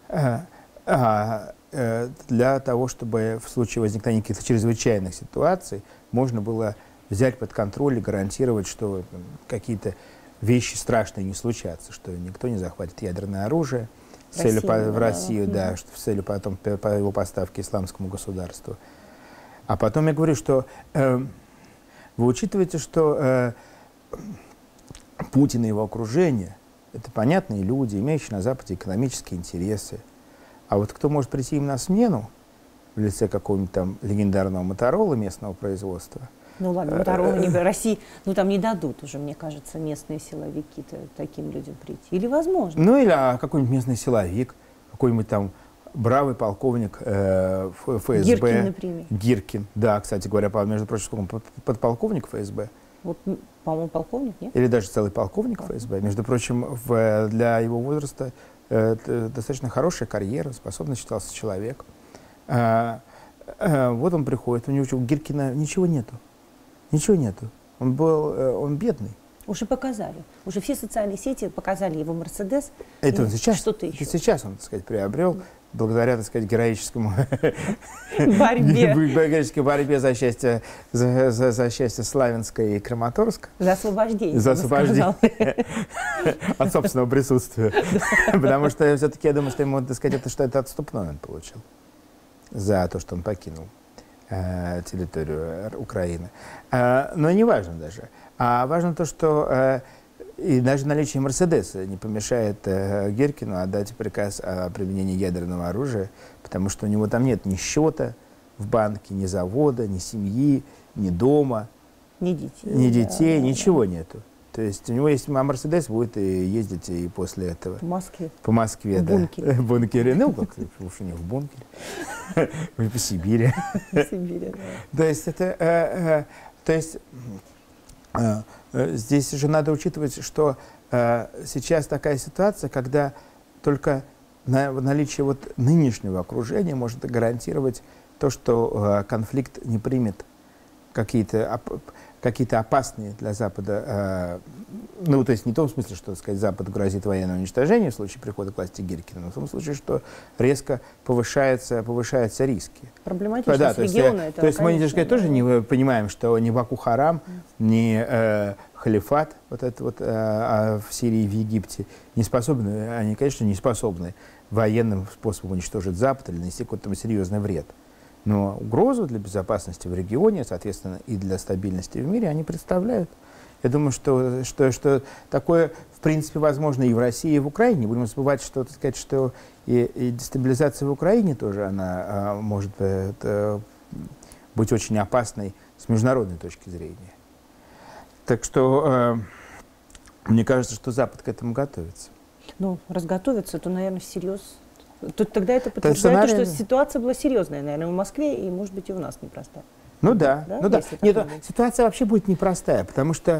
для того, чтобы в случае возникновения каких-то чрезвычайных ситуаций можно было взять под контроль и гарантировать, что какие-то вещи страшные не случатся, что никто не захватит ядерное оружие в Россию, да, что в целью потом по его поставке исламскому государству. А потом я говорю, что вы учитываете, что Путин и его окружение — это понятные люди, имеющие на Западе экономические интересы. А вот кто может прийти им на смену в лице какого-нибудь там легендарного Моторола местного производства? Ну ладно, Моторола не России, ну там не дадут уже, мне кажется, местные силовики таким людям прийти. Или возможно? Ну или какой-нибудь местный силовик, какой-нибудь там бравый полковник ФСБ. Гиркин, например. Гиркин, да, кстати говоря, между прочим, подполковник ФСБ. Вот, по-моему, полковник, нет? Или даже целый полковник ФСБ. Между прочим, для его возраста достаточно хорошая карьера, способный считался человек. Вот он приходит, у него у Гиркина ничего нету. Ничего нету. Он бедный. Уже показали. Уже все социальные сети показали его Мерседес. Это он сейчас, что-то еще. Сейчас он, так сказать, приобрел, благодаря, так сказать, героическому борьбе за счастье Славянска и Краматорска. За освобождение. За освобождение от собственного присутствия. Потому что все-таки я думаю, что ему, так сказать, это отступное он получил за то, что он покинул территорию Украины. Но не важно даже. А важно то, что и даже наличие Мерседеса не помешает Гиркину отдать приказ о применении ядерного оружия, потому что у него там нет ни счета, в банке ни завода, ни семьи, ни дома, ни детей, да, ничего нету. То есть у него есть Мерседес, будет и ездить и после этого. В Москве. По Москве, в да. бункере. В бункере. Ну, как уж не в бункере. По Сибири. В Сибири, да. То есть это... здесь же надо учитывать, что сейчас такая ситуация, когда только наличие вот нынешнего окружения может гарантировать то, что конфликт не примет какие-то опасные для Запада, ну, то есть не в том смысле, что, так сказать, Запад грозит военное уничтожение в случае прихода к власти Гиркина, но в том случае, что резко повышаются риски. Проблематичность да, региона. То есть мы, так сказать, тоже не понимаем, что ни Боко-Харам, ни халифат вот этот вот в Сирии и в Египте не способны, они, конечно, не способны военным способом уничтожить Запад или нанести какой-то серьезный вред. Но угрозу для безопасности в регионе, соответственно, и для стабильности в мире они представляют. Я думаю, что такое, в принципе, возможно и в России, и в Украине. Не будем забывать, что, так сказать, что и дестабилизация в Украине тоже она может быть очень опасной с международной точки зрения. Так что мне кажется, что Запад к этому готовится. Ну, раз готовится, то, наверное, всерьез. Тут тогда это подтверждает, что ситуация была серьезная, наверное, в Москве и, может быть, и у нас непростая. Ну да, да? Ну да. Нет, ситуация вообще будет непростая, потому что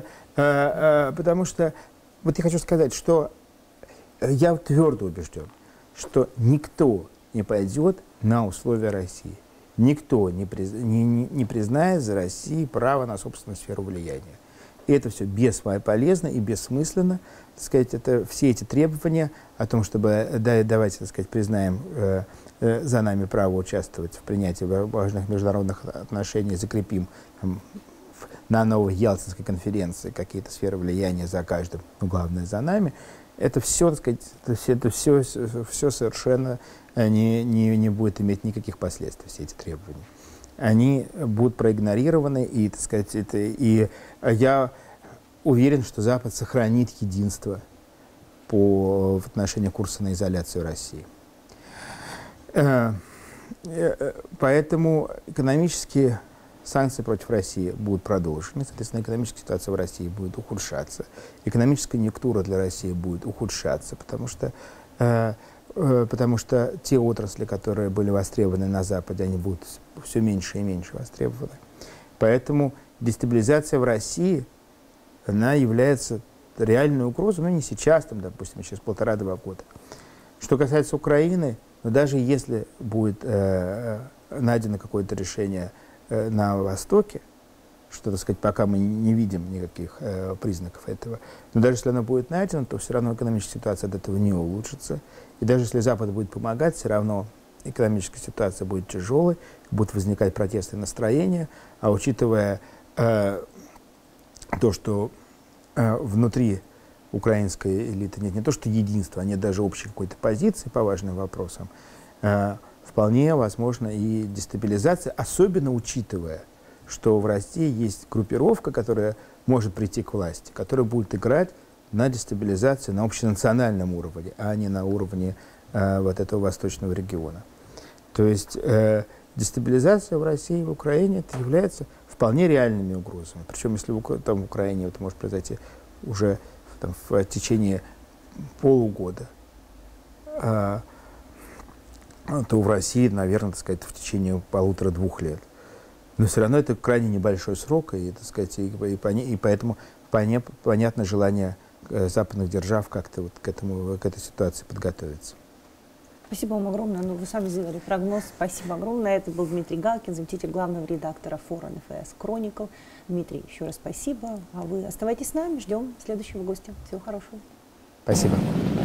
вот я хочу сказать, что я твердо убежден, что никто не пойдет на условия России. Никто не признает за Россией право на собственную сферу влияния. И это все бесполезно и бессмысленно. Так сказать, это все эти требования о том, чтобы давайте, так сказать, признаем за нами право участвовать в принятии важных международных отношений, закрепим на новой Ялтинской конференции какие-то сферы влияния за каждым, но главное за нами. Это все, так сказать, это все совершенно не будет иметь никаких последствий, все эти требования. Они будут проигнорированы, и, так сказать, и я уверен, что Запад сохранит единство в отношении курса на изоляцию России. Поэтому экономические санкции против России будут продолжены, соответственно, экономическая ситуация в России будет ухудшаться, экономическая конъюнктура для России будет ухудшаться, потому что те отрасли, которые были востребованы на Западе, они будут все меньше и меньше востребованы. Поэтому дестабилизация в России, она является реальной угрозой, но не сейчас, там, допустим, через 1,5-2 года. Что касается Украины, но даже если будет найдено какое-то решение на Востоке, что, так сказать, пока мы не видим никаких признаков этого, но даже если оно будет найдено, то все равно экономическая ситуация от этого не улучшится. И даже если Запад будет помогать, все равно экономическая ситуация будет тяжелой, будут возникать протестные настроения, а учитывая то, что внутри украинской элиты нет не то что единства, а нет даже общей какой-то позиции по важным вопросам, вполне возможно и дестабилизация, особенно учитывая, что в России есть группировка, которая может прийти к власти, которая будет играть на дестабилизацию на общенациональном уровне, а не на уровне вот этого восточного региона. То есть дестабилизация в России и в Украине это является вполне реальными угрозами. Причем если там в Украине это может произойти уже там, в течение полугода, то в России, наверное, так сказать, в течение 1,5-2 лет. Но все равно это крайне небольшой срок, и, так сказать, и поэтому понятно желание западных держав как-то вот к этой ситуации подготовиться. Спасибо вам огромное. Ну, вы сами сделали прогноз. Спасибо огромное. Это был Дмитрий Галкин, заместитель главного редактора Foreign Affairs Chronicle. Дмитрий, еще раз спасибо. А вы оставайтесь с нами, ждем следующего гостя. Всего хорошего. Спасибо.